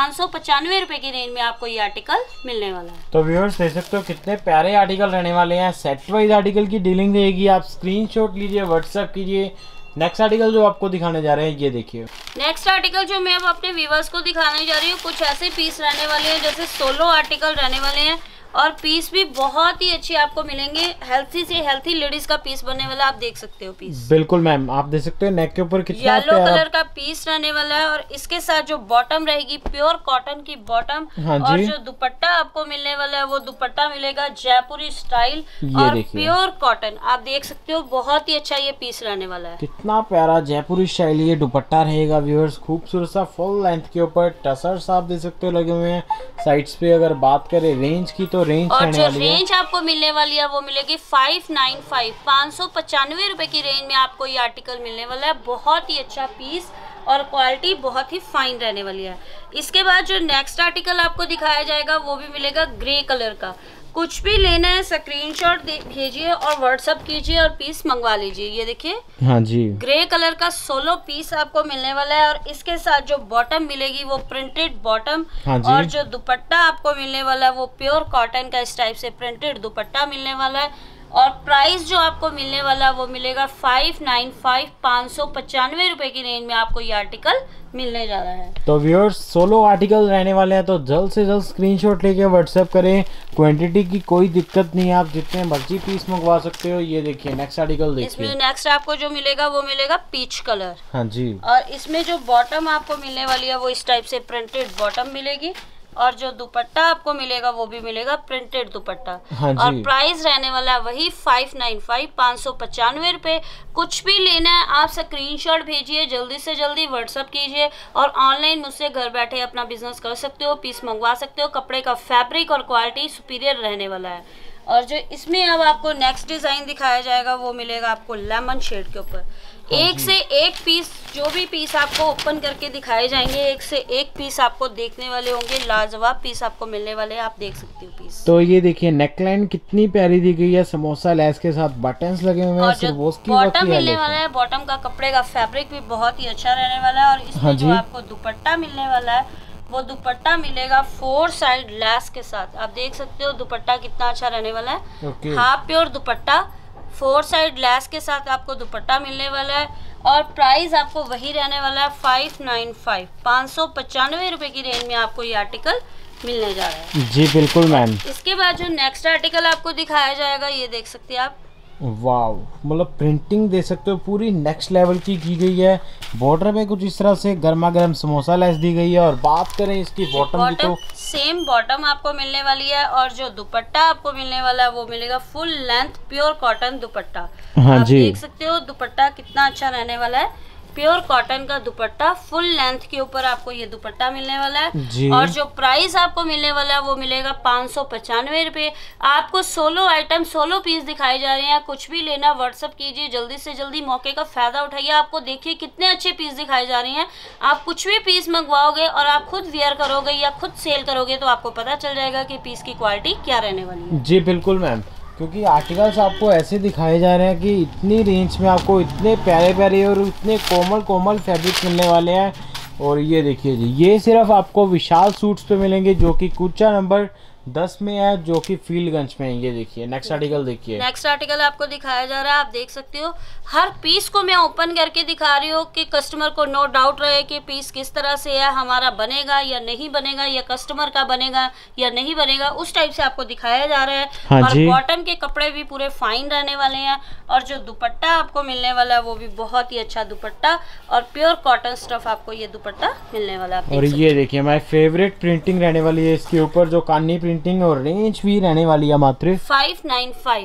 595 रुपये की रेंज में आपको ये आर्टिकल मिलने वाला है। तो व्यूअर्स देख सकते हो कितने प्यारे आर्टिकल रहने वाले हैं। सेट वाइज आर्टिकल की डीलिंग रहेगी। आप स्क्रीनशॉट लीजिए, व्हाट्सएप कीजिए। नेक्स्ट आर्टिकल जो आपको दिखाने जा रहे हैं ये देखिए। नेक्स्ट आर्टिकल जो मैं अब अपने व्यूअर्स को दिखाने जा रही हूँ कुछ ऐसे पीस रहने वाले हैं जैसे सोलो आर्टिकल रहने वाले हैं और पीस भी बहुत ही अच्छे आपको मिलेंगे। हेल्थी से हेल्थी लेडीज का पीस बनने वाला, आप देख सकते हो पीस। बिल्कुल मैम, आप देख सकते हो नेक के ऊपर कितना येलो कलर का पीस रहने वाला है। और इसके साथ जो बॉटम रहेगी प्योर कॉटन की बॉटम। हाँ और जो दुपट्टा आपको मिलने वाला है वो दुपट्टा मिलेगा जयपुरी स्टाइल और प्योर कॉटन। आप देख सकते हो बहुत ही अच्छा ये पीस रहने वाला है। कितना प्यारा जयपुरी स्टाइल ये दुपट्टा रहेगा व्यूअर्स। खूबसूरत सा फुल लेंथ के ऊपर टसर्स आप देख सकते हो लगे हुए हैं साइड्स पे। अगर बात करें रेंज की तो रेंज और जो रेंज आपको मिलने वाली है वो मिलेगी 595 595 रुपए की रेंज में आपको ये आर्टिकल मिलने वाला है। बहुत ही अच्छा पीस और क्वालिटी बहुत ही फाइन रहने वाली है। इसके बाद जो नेक्स्ट आर्टिकल आपको दिखाया जाएगा वो भी मिलेगा ग्रे कलर का। कुछ भी लेना है स्क्रीनशॉट भेजिए और व्हाट्सअप कीजिए और पीस मंगवा लीजिए। ये देखिए, हाँ जी, ग्रे कलर का सोलो पीस आपको मिलने वाला है। और इसके साथ जो बॉटम मिलेगी वो प्रिंटेड बॉटम। हाँ जी। और जो दुपट्टा आपको मिलने वाला है वो प्योर कॉटन का इस टाइप से प्रिंटेड दुपट्टा मिलने वाला है। और प्राइस जो आपको मिलने वाला है वो मिलेगा 595 595 रुपए की रेंज में आपको ये आर्टिकल मिलने जा रहा है। तो व्यूअर्स सोलो आर्टिकल रहने वाले हैं तो जल्द से जल्द स्क्रीनशॉट लेके व्हाट्सएप करें। क्वांटिटी की कोई दिक्कत नहीं है, आप जितने मर्जी पीस मंगवा सकते हो। ये देखिए नेक्स्ट आर्टिकल देखिए। इसमें नेक्स्ट आपको जो मिलेगा वो मिलेगा पीच कलर। हाँ जी। और इसमें जो बॉटम आपको मिलने वाली है वो इस टाइप से प्रिंटेड बॉटम मिलेगी। और जो दुपट्टा आपको मिलेगा वो भी मिलेगा प्रिंटेड दुपट्टा। हाँ जी। और प्राइस रहने वाला है वही 595 595 रुपये। कुछ भी लेना है आप स्क्रीनशॉट भेजिए, जल्दी से जल्दी व्हाट्सअप कीजिए और ऑनलाइन मुझसे घर बैठे अपना बिजनेस कर सकते हो, पीस मंगवा सकते हो। कपड़े का फैब्रिक और क्वालिटी सुपीरियर रहने वाला है। और जो इसमें अब आपको नेक्स्ट डिजाइन दिखाया जाएगा वो मिलेगा आपको लेमन शेड के ऊपर। एक से एक पीस, जो भी पीस आपको ओपन करके दिखाए जाएंगे, एक से एक पीस आपको देखने वाले होंगे, लाजवाब पीस आपको मिलने वाले हैं। आप देख सकते हो पीस। तो ये देखिए नेकलाइन कितनी प्यारी दी गई है, समोसा लेस के साथ बटन्स लगे हुए हैं। और जो बॉटम मिलने वाला है, बॉटम का कपड़े का फैब्रिक भी बहुत ही अच्छा रहने वाला है। और इसमें जो आपको दुपट्टा मिलने वाला है वो दुपट्टा मिलेगा 4 साइड लेस के साथ। आप देख सकते हो दुपट्टा कितना अच्छा रहने वाला है। हाफ प्योर दुपट्टा 4 साइड लेस के साथ आपको दुपट्टा मिलने वाला है। और प्राइस आपको वही रहने वाला है 595, 595 रुपए की रेंज में आपको ये आर्टिकल मिलने जा रहा है। जी बिल्कुल मैम। इसके बाद जो नेक्स्ट आर्टिकल आपको दिखाया जाएगा, ये देख सकते हैं आप। वाव, मतलब प्रिंटिंग दे सकते हो पूरी नेक्स्ट लेवल की गई है। बॉर्डर में कुछ इस तरह से गर्मा गर्म समोसा लेस दी गई है। और बात करें इसकी बॉटम की तो सेम बॉटम आपको मिलने वाली है। और जो दुपट्टा आपको मिलने वाला है वो मिलेगा फुल लेंथ प्योर कॉटन दुपट्टा। हाँ आप जी, देख सकते हो दुपट्टा कितना अच्छा रहने वाला है। प्योर कॉटन का दुपट्टा फुल लेंथ के ऊपर आपको ये दुपट्टा मिलने वाला है। और जो प्राइस आपको मिलने वाला है वो मिलेगा 595 रुपये। आपको 16 आइटम 16 पीस दिखाए जा रहे हैं। कुछ भी लेना व्हाट्सअप कीजिए, जल्दी से जल्दी मौके का फायदा उठाइए। आपको देखिए कितने अच्छे पीस दिखाए जा रहे हैं। आप कुछ भी पीस मंगवाओगे और आप खुद वेयर करोगे या खुद सेल करोगे तो आपको पता चल जाएगा कि पीस की क्वालिटी क्या रहने वाली है। जी बिल्कुल मैम, क्योंकि आर्टिकल्स आपको ऐसे दिखाए जा रहे हैं कि इतनी रेंज में आपको इतने प्यारे प्यारे और इतने कोमल कोमल फैब्रिक मिलने वाले हैं। और ये देखिए जी, ये सिर्फ आपको विशाल सूट्स पे मिलेंगे जो कि कूचा नंबर 10 में है, जो कि फील्डगंज में है। ये देखिए नेक्स्ट आर्टिकल देखिए। नेक्स्ट आर्टिकल आपको दिखाया जा रहा है। आप देख सकते हो हर पीस को मैं ओपन करके दिखा रही हूँ कि कस्टमर को नो डाउट रहे कि पीस किस तरह से है, हमारा बनेगा या नहीं बनेगा, या कस्टमर का बनेगा या नहीं बनेगा, उस टाइप से आपको दिखाया जा रहा है। हाँ और जी, बॉटम के कपड़े भी पूरे फाइन रहने वाले हैं। और जो दुपट्टा आपको मिलने वाला है वो भी बहुत ही अच्छा दुपट्टा और प्योर कॉटन स्टफ आपको ये दुपट्टा मिलने वाला है। और ये देखिए माय फेवरेट प्रिंटिंग रहने वाली है इसके ऊपर, जो कानी प्रिंटिंग, और रेंज भी रहने वाली है मात्र 595,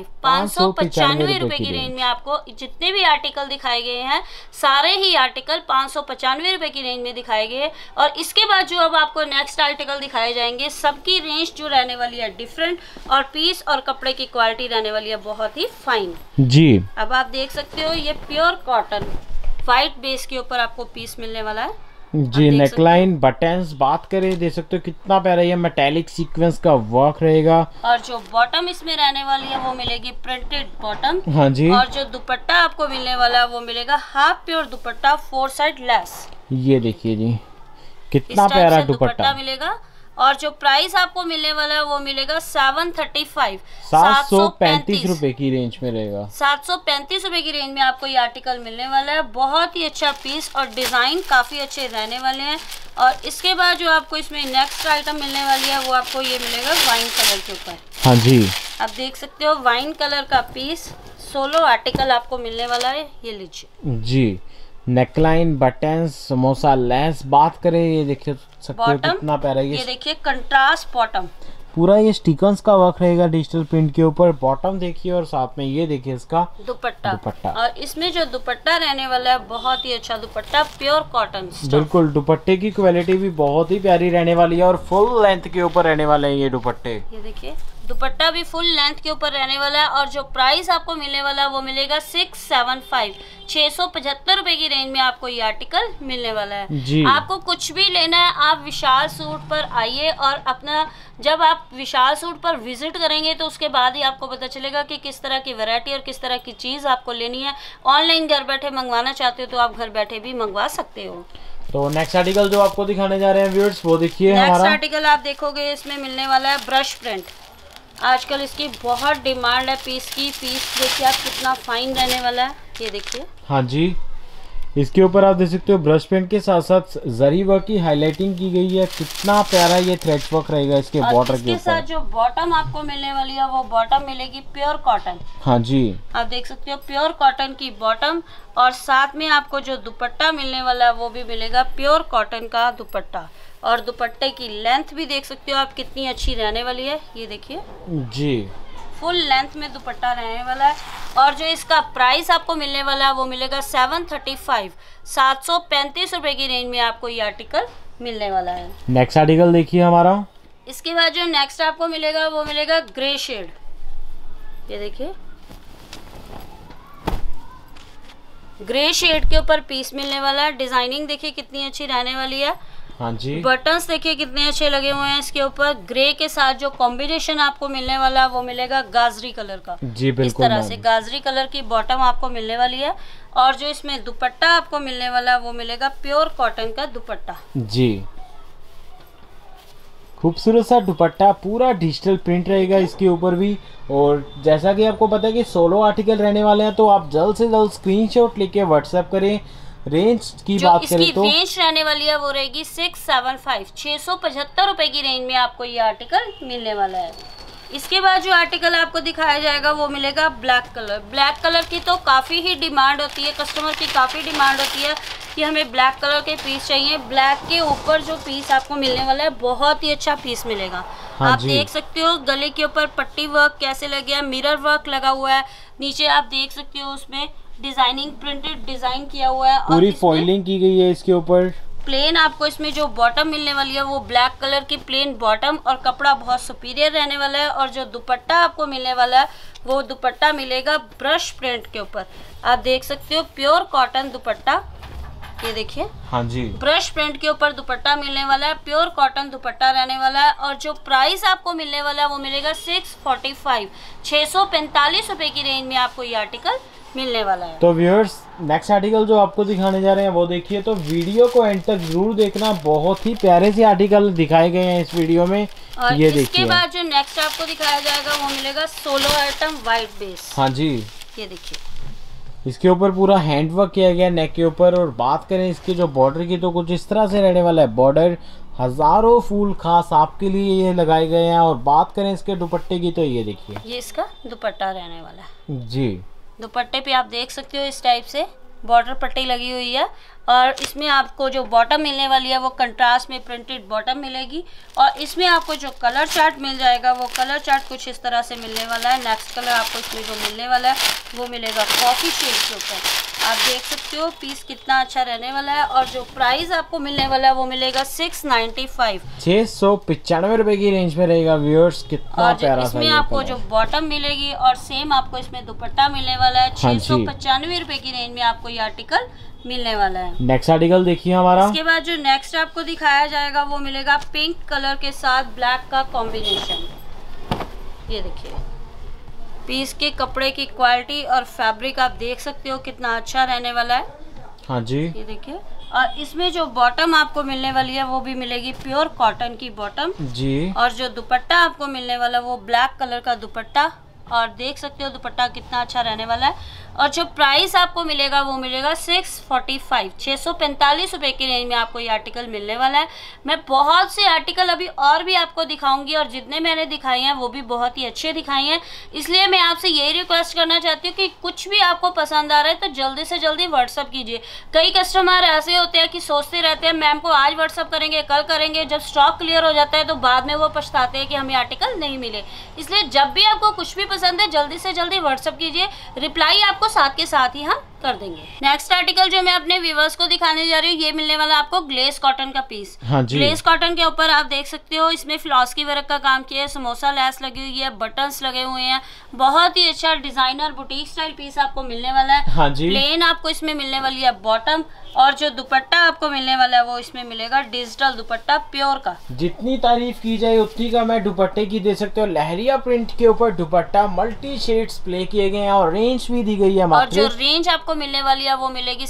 595 रुपए की रेंज में। आपको जितने भी आर्टिकल दिखाए गए हैं सारे ही आर्टिकल 595 रुपए की रेंज में दिखाए गए। और इसके बाद जो अब आपको नेक्स्ट आर्टिकल दिखाए जाएंगे सबकी रेंज जो रहने वाली है डिफरेंट, और पीस और कपड़े की क्वालिटी रहने वाली है बहुत ही फाइन। जी, अब आप देख सकते हो ये प्योर कॉटन व्हाइट बेस के ऊपर आपको पीस मिलने वाला है। जी नेकलाइन बटन्स बात करें, देख सकते हो कितना प्यारा ये मेटालिक सीक्वेंस का वर्क रहेगा। और जो बॉटम इसमें रहने वाली है वो मिलेगी प्रिंटेड बॉटम। हाँ जी, और जो दुपट्टा आपको मिलने वाला है वो मिलेगा हाफ प्योर दुपट्टा 4 साइड लेस। ये देखिए जी कितना प्यारा दुपट्टा मिलेगा। और जो प्राइस आपको मिलने वाला है वो मिलेगा 735, 735 रुपए की रेंज में रहेगा। 735 रुपए की रेंज में आपको ये आर्टिकल मिलने वाला है। बहुत ही अच्छा पीस और डिजाइन काफी अच्छे रहने वाले हैं। और इसके बाद जो आपको इसमें नेक्स्ट आइटम मिलने वाली है वो आपको ये मिलेगा वाइन कलर के ऊपर। हाँ जी, आप देख सकते हो वाइन कलर का पीस 16 आर्टिकल आपको मिलने वाला है। ये लीजिए जी, नेकलाइन बटन्स समोसा लेस बात करें, ये देखिए सकते हो कितना प्यारा ये देखिए कंट्रास्ट बॉटम, पूरा ये स्टिकर्स का वर्क रहेगा डिजिटल प्रिंट के ऊपर। बॉटम देखिए और साथ में ये देखिए इसका दुपट्टा। और इसमें जो दुपट्टा रहने वाला है बहुत ही अच्छा दुपट्टा प्योर कॉटन। बिल्कुल, दुपट्टे की क्वालिटी भी बहुत ही प्यारी रहने वाली है और फुल लेंथ के ऊपर रहने वाले हैं ये दुपट्टे। ये देखिए दुपट्टा भी फुल लेंथ के ऊपर रहने वाला है। और जो प्राइस आपको मिलने वाला है वो मिलेगा 675, 675 रुपए की रेंज में आपको ये आर्टिकल मिलने वाला है। जी, आपको कुछ भी लेना है आप विशाल सूट पर आइए और अपना, जब आप विशाल सूट पर विजिट करेंगे तो उसके बाद ही आपको पता चलेगा कि किस तरह की वैरायटी और किस तरह की चीज आपको लेनी है। ऑनलाइन घर बैठे मंगवाना चाहते हो तो आप घर बैठे भी मंगवा सकते हो। तो नेक्स्ट आर्टिकल जो आपको दिखाने जा रहे हैं व्यूअर्स वो देखिए। नेक्स्ट आर्टिकल आप देखोगे इसमें मिलने वाला है ब्रश प्रिंट। आजकल इसकी बहुत डिमांड है पीस की। पीस देखिए आप कितना फाइन रहने वाला है, ये देखिए। हाँ जी, इसके ऊपर आप देख सकते हो ब्रश पेंट के साथ साथ जरी वर्क की हाईलाइटिंग की गई है। कितना प्यारा ये थ्रेड वर्क रहेगा इसके बॉर्डर के ऊपर। इसके साथ जो बॉटम आपको मिलने वाली है वो बॉटम मिलेगी प्योर कॉटन। हाँ जी, आप देख सकते हो प्योर कॉटन की बॉटम। और साथ में आपको जो दुपट्टा मिलने वाला है वो भी मिलेगा प्योर कॉटन का दुपट्टा। और दुपट्टे की लेंथ भी देख सकते हो आप कितनी अच्छी रहने वाली है, ये देखिए जी, फुल लेंथ में दुपट्टा रहने वाला है। और जो इसका प्राइस आपको मिलने वाला है वो मिलेगा 735, 735 रुपए की रेंज में आपको ये आर्टिकल मिलने वाला है। नेक्स्ट आर्टिकल देखिए हमारा। इसके बाद जो नेक्स्ट आपको मिलेगा वो मिलेगा ग्रे शेड। ये देखिए ग्रे शेड के ऊपर पीस मिलने वाला है। डिजाइनिंग देखिए कितनी अच्छी रहने वाली है। हाँ जी। बटन्स देखिए कितने अच्छे लगे हुए हैं इसके ऊपर। ग्रे के साथ जो कॉम्बिनेशन आपको मिलने वाला है वो मिलेगा गाजरी कलर का। जी बिल्कुल, इस तरह से गाजरी कलर की बॉटम आपको मिलने वाली है। और जो इसमें दुपट्टा आपको मिलने वाला है वो मिलेगा प्योर कॉटन का दुपट्टा। जी खूबसूरत सा दुपट्टा, पूरा डिजिटल प्रिंट रहेगा इसके ऊपर भी। और जैसा कि आपको पता है कि 16 आर्टिकल रहने वाले हैं, तो आप जल्द से जल्द स्क्रीनशॉट लेके व्हाट्सएप करें। रेंज की बात करें तो रेंज रहने वाली है वो रहेगी 675 675 रुपए की रेंज में आपको ये आर्टिकल मिलने वाला है। इसके बाद जो आर्टिकल आपको दिखाया जाएगा वो मिलेगा ब्लैक कलर। ब्लैक कलर की तो काफ़ी ही डिमांड होती है, कस्टमर की काफ़ी डिमांड होती है कि हमें ब्लैक कलर के पीस चाहिए। ब्लैक के ऊपर जो पीस आपको मिलने वाला है बहुत ही अच्छा पीस मिलेगा। हाँ आप जी। देख सकते हो गले के ऊपर पट्टी वर्क कैसे लगे है, मिरर वर्क लगा हुआ है। नीचे आप देख सकते हो उसमें डिजाइनिंग प्रिंटेड डिजाइन किया हुआ है। पूरी फॉइलिंग की गई है इसके ऊपर। प्लेन आपको इसमें जो बॉटम मिलने वाली है वो ब्लैक कलर की प्लेन बॉटम और कपड़ा बहुत सुपीरियर रहने वाला है। और जो दुपट्टा आपको मिलने वाला है वो दुपट्टा मिलेगा ब्रश प्रिंट के ऊपर। आप देख सकते हो प्योर कॉटन दुपट्टा, ये देखिए। हाँ जी। ब्रश प्रिंट के ऊपर दुपट्टा मिलने वाला है, प्योर कॉटन दुपट्टा रहने वाला है। और जो प्राइस आपको मिलने वाला है वो मिलेगा 645 645 रुपए की रेंज में आपको ये आर्टिकल मिलने वाला है। तो व्यूअर्स नेक्स्ट आर्टिकल जो आपको दिखाने जा रहे हैं वो देखिए, तो वीडियो को एंड तक जरूर देखना। बहुत ही प्यारे से आर्टिकल दिखाए गए हैं इस वीडियो में। और ये इसके देखिए बाद जो नेक्स्ट आपको दिखाया जाएगा वो मिलेगा सोलो आइटम वाइट बेस। हाँ जी। ये देखिए इसके ऊपर पूरा हैंड वर्क किया गया नेक के ऊपर। और बात करें इसके जो बॉर्डर की तो कुछ इस तरह से रहने वाला है बॉर्डर। हजारों फूल खास आपके लिए ये लगाए गए हैं। और बात करें इसके दुपट्टे की तो ये देखिए, ये इसका दुपट्टा रहने वाला है। जी दुपट्टे पे आप देख सकते हो इस टाइप से बॉर्डर पट्टी लगी हुई है। और इसमें आपको जो बॉटम मिलने वाली है वो कंट्रास्ट में प्रिंटेड बॉटम मिलेगी। और इसमें आपको जो कलर चार्ट मिल जाएगा वो कलर चार्ट कुछ इस तरह से मिलने वाला है। नेक्स्ट कलर आपको इसमें जो मिलने वाला है वो मिलेगा कॉफी शेड के ऊपर। आप देख सकते हो पीस कितना अच्छा रहने वाला है। और जो प्राइस आपको मिलने वाला है वो मिलेगा 695 695 रुपए की रेंज में रहेगा व्यूअर्स। कितना और प्यारा सा इसमें ये आपको कलर। जो बॉटम मिलेगी और सेम आपको इसमें दुपट्टा मिलने वाला है। हाँ जी। 695 रुपए की रेंज में आपको ये आर्टिकल मिलने वाला है। नेक्स्ट आर्टिकल देखिए हमारा। इसके बाद जो नेक्स्ट आपको दिखाया जाएगा वो मिलेगा पिंक कलर के साथ ब्लैक का कॉम्बिनेशन। ये देखिए पीस के कपड़े की क्वालिटी और फैब्रिक आप देख सकते हो कितना अच्छा रहने वाला है। हाँ जी। ये देखिए और इसमें जो बॉटम आपको मिलने वाली है वो भी मिलेगी प्योर कॉटन की बॉटम जी। और जो दुपट्टा आपको मिलने वाला है वो ब्लैक कलर का दुपट्टा। और देख सकते हो दुपट्टा कितना अच्छा रहने वाला है। और जो प्राइस आपको मिलेगा वो मिलेगा 645 645 रुपए की रेंज में आपको ये आर्टिकल मिलने वाला है। मैं बहुत से आर्टिकल अभी और भी आपको दिखाऊंगी और जितने मैंने दिखाए हैं वो भी बहुत ही अच्छे दिखाए हैं। इसलिए मैं आपसे यही रिक्वेस्ट करना चाहती हूँ कि कुछ भी आपको पसंद आ रहा है तो जल्दी से जल्दी व्हाट्सअप कीजिए। कई कस्टमर ऐसे होते हैं कि सोचते रहते हैं मैम को आज व्हाट्सअप करेंगे कल करेंगे, जब स्टॉक क्लियर हो जाता है तो बाद में वो पछताते हैं कि हमें आर्टिकल नहीं मिले। इसलिए जब भी आपको कुछ भी पसंद है जल्दी से जल्दी व्हाट्सअप कीजिए, रिप्लाई आपको साथ के साथ ही हम कर देंगे। नेक्स्ट आर्टिकल जो मैं अपने व्यूअर्स को दिखाने जा रही हूँ ये मिलने वाला आपको ग्लेस कॉटन का पीस। हाँ जी। ग्लेस कॉटन के ऊपर आप देख सकते हो इसमें फ्लॉस्की वर्क का काम किया है, समोसा लैस लगी हुई है, बटन्स लगे हुए हैं। बहुत ही अच्छा डिजाइनर बुटीक स्टाइल पीस आपको मिलने वाला है। हाँ जी। प्लेन आपको इसमें मिलने वाली है बॉटम और जो दुपट्टा आपको मिलने वाला है वो इसमें मिलेगा डिजिटल दुपट्टा प्योर का। जितनी तारीफ की जाए उतनी का मैं दुपट्टे की दे सकते हो। लहरिया प्रिंट के ऊपर दुपट्टा मल्टी शेड्स प्ले किए गए हैं और रेंज भी दी गई है। और जो रेंज आपको मिलने वाली है वो मिलेगी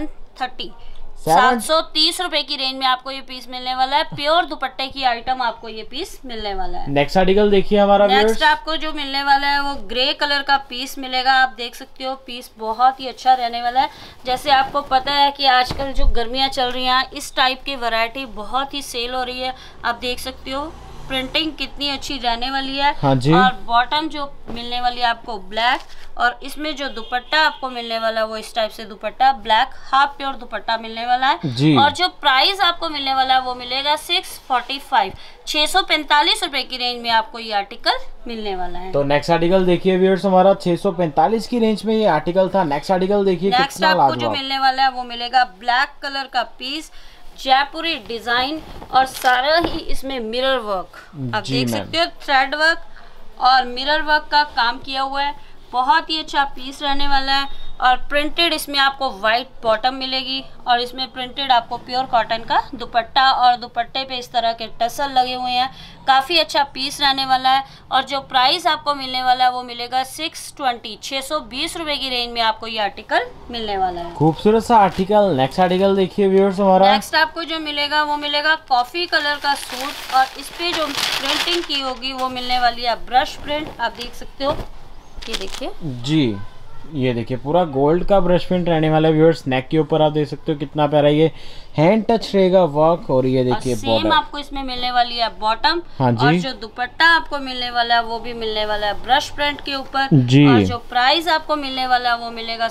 730 रुपए की रेंज में आपको ये पीस मिलने वाला है। प्योर दुपट्टे की आइटम आपको ये पीस मिलने वाला है। नेक्स्ट आर्टिकल देखिए हमारा। नेक्स्ट आपको जो मिलने वाला है वो ग्रे कलर का पीस मिलेगा। आप देख सकते हो पीस बहुत ही अच्छा रहने वाला है। जैसे आपको पता है कि आजकल जो गर्मियां चल रही हैं इस टाइप की वैरायटी बहुत ही सेल हो रही है। आप देख सकते हो प्रिंटिंग कितनी अच्छी रहने वाली है। हाँ जी। और बॉटम जो मिलने वाली है आपको ब्लैक और इसमें जो दुपट्टा आपको मिलने वाला है वो इस टाइप से दुपट्टा ब्लैक हाफ प्योर दुपट्टा मिलने वाला है जी। और जो प्राइस आपको मिलने वाला है वो मिलेगा 645 645 रुपए की रेंज में आपको ये आर्टिकल मिलने वाला है। तो नेक्स्ट आर्टिकल देखिए व्यूअर्स हमारा 645 की रेंज में ये आर्टिकल था। नेक्स्ट आर्टिकल देखिए नेक्स्ट कितना आपको जो लाजवाब। मिलने वाला है वो मिलेगा ब्लैक कलर का पीस, जयपुरी डिजाइन और सारा ही इसमें मिरर वर्क। आप जी देख मैम। सकते हो थ्रेड वर्क और मिरर वर्क का काम किया हुआ है। बहुत ही अच्छा पीस रहने वाला है और प्रिंटेड इसमें आपको वाइट बॉटम मिलेगी और इसमें प्रिंटेड आपको प्योर कॉटन का दुपट्टा और दुपट्टे पे इस तरह के टसल लगे हुए हैं। काफ़ी अच्छा पीस रहने वाला है और जो प्राइस आपको मिलने वाला है वो मिलेगा 620 रुपए की रेंज में आपको ये आर्टिकल मिलने वाला है। खूबसूरत सा आर्टिकल। नेक्स्ट आर्टिकल देखिए व्यूअर्स हमारा। नेक्स्ट आपको जो मिलेगा वो मिलेगा कॉफी कलर का सूट और इस पे जो प्रिंटिंग की होगी वो मिलने वाली है ब्रश प्रिंट। आप देख सकते हो, ये देखिए जी, ये देखिए पूरा गोल्ड का ब्रश प्रिंट रहने वाला है व्यूअर्स। नेक के ऊपर आप देख सकते हो कितना प्यारा ये हैंड टच रहेगा वर्क। और ये देखिए सेम आपको इसमें मिलने वाली है बॉटम। हाँ जी। और जो दुपट्टा आपको मिलने वाला है वो भी मिलने वाला है ब्रश प्रिंट के ऊपर जी। और जो प्राइस आपको मिलने वाला है वो मिलेगा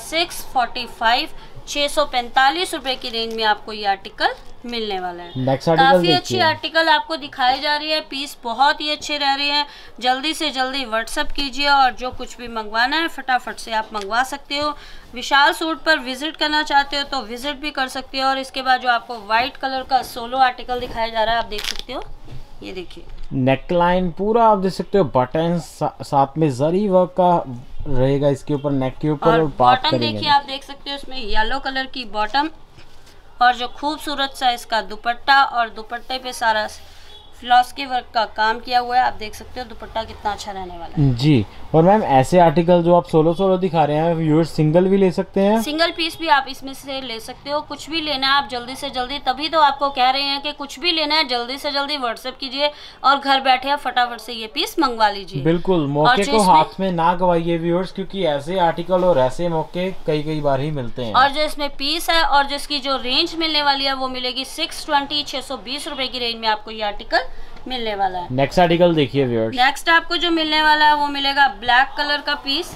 645 रुपए की रेंज में आपको ये आर्टिकल मिलने वाला है। नेक्स्ट आर्टिकल काफी अच्छी आर्टिकल आपको दिखाई जा रही है। पीस बहुत ही अच्छे रह रहे हैं। जल्दी से जल्दी व्हाट्सअप कीजिए और जो कुछ भी मंगवाना है फटाफट से आप मंगवा सकते हो। विशाल सूट पर विजिट करना चाहते हो तो विजिट भी कर सकते हो। और इसके बाद जो आपको व्हाइट कलर का सोलो आर्टिकल दिखाया जा रहा है आप देख सकते हो, ये देखिए नेक लाइन पूरा आप देख सकते हो, बटन साथ में जरी वर्क का रहेगा इसके ऊपर नेक के ऊपर। और बॉटम देखिए आप देख सकते हो, इसमें येलो कलर की बॉटम और जो खूबसूरत सा इसका दुपट्टा और दुपट्टे पे सारा फिलॉसफी वर्क का काम किया हुआ है। आप देख सकते हो दुपट्टा कितना अच्छा रहने वाला है जी। और मैम ऐसे आर्टिकल जो आप सोलो दिखा रहे हैं व्यूअर्स सिंगल भी ले सकते हैं? सिंगल पीस भी आप इसमें से ले सकते हो। कुछ भी लेना है आप जल्दी से जल्दी, तभी तो आपको कह रहे हैं कि कुछ भी लेना है जल्दी से जल्दी व्हाट्सएप कीजिए और घर बैठे आप फटाफट से ये पीस मंगवा लीजिए। बिल्कुल, मौके को हाथ में ना गवाइए व्यूअर्स, क्योंकि ऐसे आर्टिकल और ऐसे मौके कई बार ही मिलते हैं। और जो इसमें पीस है और जिसकी जो रेंज मिलने वाली है वो मिलेगी 620 रुपए की रेंज में आपको ये आर्टिकल मिलने वाला है। नेक्स्ट आर्टिकल देखिए व्यूअर्स। नेक्स्ट आपको जो मिलने वाला है वो मिलेगा ब्लैक कलर का पीस।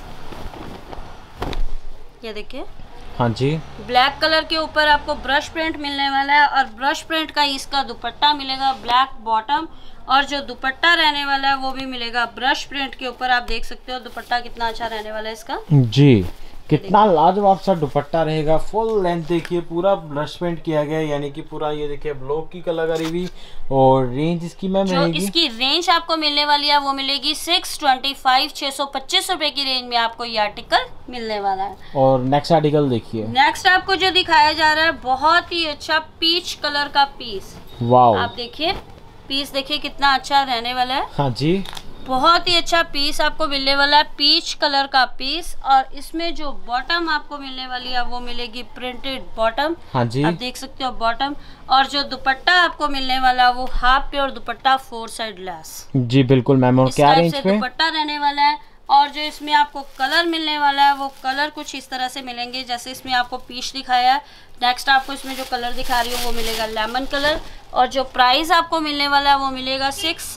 ये देखिए, हाँ जी, ब्लैक कलर के ऊपर आपको ब्रश प्रिंट मिलने वाला है और ब्रश प्रिंट का इसका दुपट्टा मिलेगा ब्लैक बॉटम और जो दुपट्टा रहने वाला है वो भी मिलेगा ब्रश प्रिंट के ऊपर। आप देख सकते हो दुपट्टा कितना अच्छा रहने वाला है इसका। जी, कितना लाजवाब सा दुपट्टा रहेगा। फुल लेंथ देखिए, पूरा ब्रश पेंट किया गया है, यानी कि पूरा ये देखिए ब्लॉक की कलाकारी भी। और रेंज इसकी मैम रहेगी, इसकी रेंज आपको मिलने वाली है वो मिलेगी 625 रुपए की रेंज में आपको ये आर्टिकल मिलने वाला है। और नेक्स्ट आर्टिकल देखिए। नेक्स्ट आपको जो दिखाया जा रहा है बहुत ही अच्छा पीच कलर का पीस। वाओ, आप देखिए पीस देखिए कितना अच्छा रहने वाला है। हाँ जी, बहुत ही अच्छा पीस आपको मिलने वाला है, पीच कलर का पीस। और इसमें जो बॉटम आपको मिलने वाली है वो मिलेगी प्रिंटेड बॉटम। हाँ जी, आप देख सकते हो बॉटम। और जो दुपट्टा आपको मिलने वाला है वो हाफ प्योर दुपट्टा 4 साइड लेस। जी बिल्कुल मैम। और क्या रेंज पे दुपट्टा रहने वाला है। और जो इसमें आपको कलर मिलने वाला है वो कलर कुछ इस तरह से मिलेंगे जैसे इसमें आपको पीच दिखाया है। नेक्स्ट आपको इसमें जो कलर दिखा रही हूँ वो मिलेगा लेमन कलर। और जो प्राइस आपको मिलने वाला है वो मिलेगा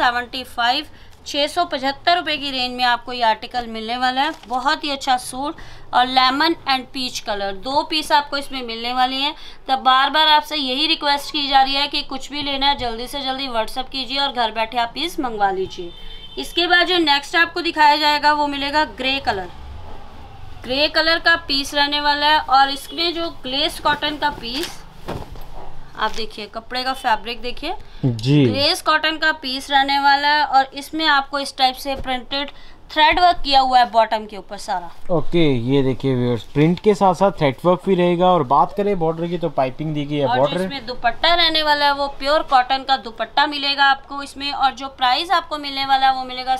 675 रुपए की रेंज में आपको ये आर्टिकल मिलने वाला है। बहुत ही अच्छा सूट और lemon and peach colour 2 piece आपको इसमें मिलने वाली हैं। तब बार बार आपसे यही रिक्वेस्ट की जा रही है कि कुछ भी लेना है जल्दी से जल्दी व्हाट्सअप कीजिए और घर बैठे आप पीस मंगवा लीजिए। इसके बाद जो नेक्स्ट आपको दिखाया जाएगा वो मिलेगा ग्रे कलर का पीस रहने वाला है। और इसमें जो ग्लेस कॉटन का पीस आप देखिए, कपड़े का फैब्रिक देखिए जी, ग्लेस कॉटन का पीस रहने वाला है। और इसमें आपको इस टाइप से प्रिंटेड थ्रेड वर्क किया हुआ है बॉटम के ऊपर सारा। ओके, ये देखिए व्यूअर्स, प्रिंट के साथ साथ थ्रेड वर्क भी रहेगा। और बात करें बॉर्डर की तो पाइपिंग दी गई है और बॉर्डर। इसमें दुपट्टा रहने वाला है वो प्योर कॉटन का दुपट्टा मिलेगा आपको इसमें। और जो प्राइस आपको मिलने वाला है वो मिलेगा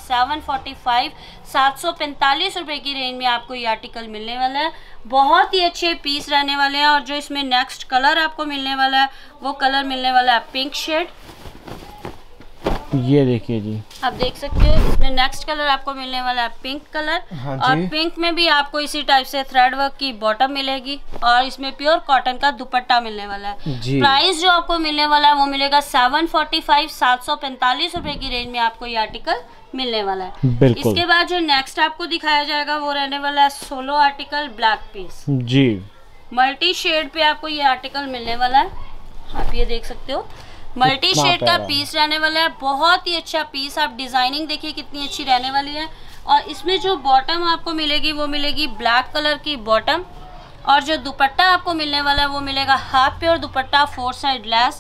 745 रुपए की रेंज में आपको ये आर्टिकल मिलने वाला है। बहुत ही अच्छे पीस रहने वाले हैं। और जो इसमें नेक्स्ट कलर आपको मिलने वाला है वो कलर मिलने वाला है पिंक शेड। ये देखिए जी, आप देख सकते हो इसमें नेक्स्ट कलर आपको मिलने वाला है पिंक कलर। हाँ और जी, पिंक में भी आपको इसी टाइप से थ्रेड वर्क की बॉटम मिलेगी और इसमें प्योर कॉटन का दुपट्टा मिलने वाला है। जी। प्राइस जो आपको मिलने वाला है वो मिलेगा 745 रुपए की रेंज में आपको ये आर्टिकल मिलने वाला है। बिल्कुल। इसके बाद जो नेक्स्ट आपको दिखाया जाएगा वो रहने वाला है सोलो आर्टिकल ब्लैक पीस। जी, मल्टी शेड पे आपको ये आर्टिकल मिलने वाला है। आप ये देख सकते हो मल्टी शेड का पीस रहने वाला है। बहुत ही अच्छा पीस। आप डिजाइनिंग देखिए कितनी अच्छी रहने वाली है। और इसमें जो बॉटम आपको मिलेगी वो मिलेगी ब्लैक कलर की बॉटम। और जो दुपट्टा आपको मिलने वाला है वो मिलेगा हाफ प्योर दुपट्टा 4 साइड लेस।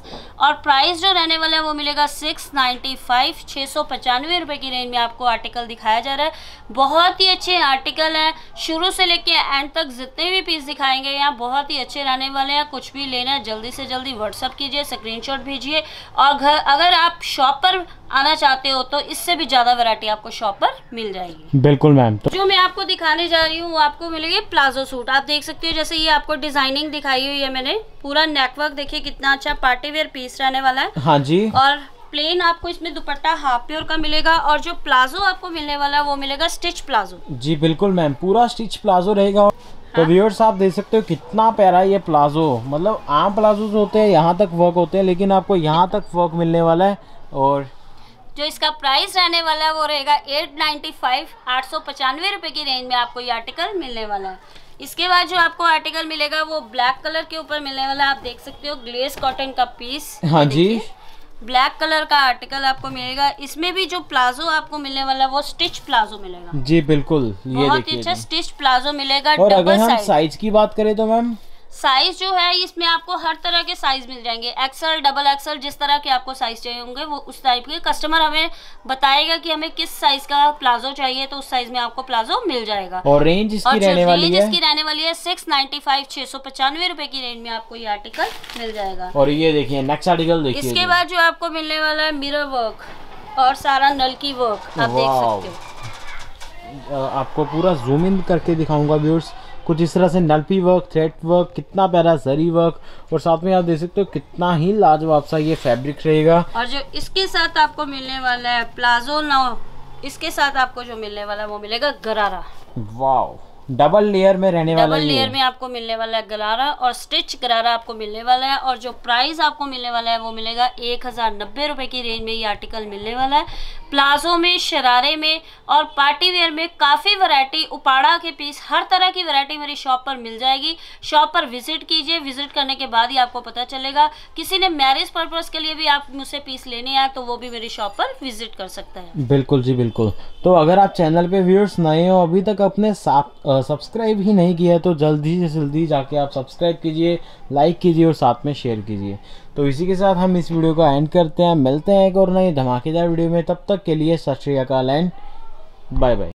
और प्राइस जो रहने वाला है वो मिलेगा 695, 695 रुपये की रेंज में आपको आर्टिकल दिखाया जा रहा है। बहुत ही अच्छे आर्टिकल है, शुरू से लेके एंड तक जितने भी पीस दिखाएंगे यहाँ बहुत ही अच्छे रहने वाले हैं। कुछ भी लेना है जल्दी से जल्दी व्हाट्सअप कीजिए, स्क्रीनशॉट भेजिए। और अगर आप शॉप पर आना चाहते हो तो इससे भी ज़्यादा वैरायटी आपको शॉप पर मिल जाएगी। बिल्कुल मैम। तो जो मैं आपको दिखाने जा रही हूँ वो आपको मिलेगी प्लाजो सूट। आप देख सकते हो जैसे ये आपको डिजाइनिंग दिखाई हुई है मैंने, पूरा नेकवर्क देखिए कितना अच्छा पार्टी वेयर पीस रहने वाला है। हाँ जी। और प्लेन आपको इसमें दुपट्टा हाफ प्योर का मिलेगा और जो प्लाजो आपको मिलने वाला है वो मिलेगा स्टिच प्लाजो। जी बिल्कुल मैम, पूरा स्टिच प्लाजो रहेगा। तो व्यूअर्स आप देख सकते हो कितना प्यारा ये प्लाजो, मतलब आम प्लाजो जो होते हैं यहाँ तक वर्क होते हैं, लेकिन आपको यहाँ तक वर्क मिलने वाला है। और जो इसका प्राइस रहने वाला है वो रहेगा 895, 895 रुपये की रेंज में आपको ये आर्टिकल मिलने वाला है। इसके बाद जो आपको आर्टिकल मिलेगा वो ब्लैक कलर के ऊपर मिलने वाला है। आप देख सकते हो ग्लेज कॉटन का पीस। हाँ जी, ब्लैक कलर का आर्टिकल आपको मिलेगा। इसमें भी जो प्लाजो आपको मिलने वाला है वो स्टिच प्लाजो मिलेगा। जी बिल्कुल, ये बहुत ही अच्छा स्टिच प्लाजो मिलेगा। और अगर हम साइज की बात करें तो मैम साइज जो है इसमें आपको हर तरह के साइज मिल जाएंगे, एक्सल, डबल एक्सल, जिस तरह के आपको साइज चाहिए होंगे वो उस टाइप के। कस्टमर हमें बताएगा कि हमें किस साइज का प्लाजो चाहिए तो उस साइज में आपको प्लाजो मिल जाएगा। और रेंज इसकी रहने वाली है 695, 695 रुपए की रेंज में आपको ये आर्टिकल मिल जाएगा। और ये देखिए नेक्स्ट आर्टिकल देखिए। इसके बाद जो आपको मिलने वाला है मिरर वर्क और सारा नलकी वर्क। आप देख सकते हो। आपको पूरा जूम इन करके दिखाऊंगा व्यूअर्स। कुछ इस तरह से नलपी वर्क, थ्रेड वर्क, कितना प्यारा जरी वर्क, और साथ में आप देख सकते हो कितना ही लाजवाब सा ये फैब्रिक रहेगा। और जो इसके साथ आपको मिलने वाला है प्लाजो ना, इसके साथ आपको जो मिलने वाला है वो मिलेगा गरारा। वाओ, डबल लेयर में रहने वाला है। डबल लेयर में आपको मिलने वाला है गरारा और स्टिच गरारा आपको मिलने वाला है। और जो प्राइस आपको मिलने वाला है वो मिलेगा 1090 रुपए की रेंज में ये आर्टिकल मिलने वाला है। प्लाजो में, शरारे में और पार्टी वेयर में काफ़ी वैरायटी, उपाड़ा के पीस, हर तरह की वैरायटी मेरी शॉप पर मिल जाएगी। शॉप पर विजिट कीजिए, विजिट करने के बाद ही आपको पता चलेगा। किसी ने मैरिज पर्पस के लिए भी आप मुझसे पीस लेने आए तो वो भी मेरी शॉप पर विजिट कर सकता है। बिल्कुल जी बिल्कुल। तो अगर आप चैनल पे व्यूअर्स नए हो, अभी तक अपने सब्सक्राइब ही नहीं किया है तो जल्दी से जल्दी जाके आप सब्सक्राइब कीजिए, लाइक कीजिए और साथ में शेयर कीजिए। तो इसी के साथ हम इस वीडियो को एंड करते हैं। मिलते हैं एक और नई धमाकेदार वीडियो में, तब तक के लिए सत श्री अकाल एंड बाय बाय।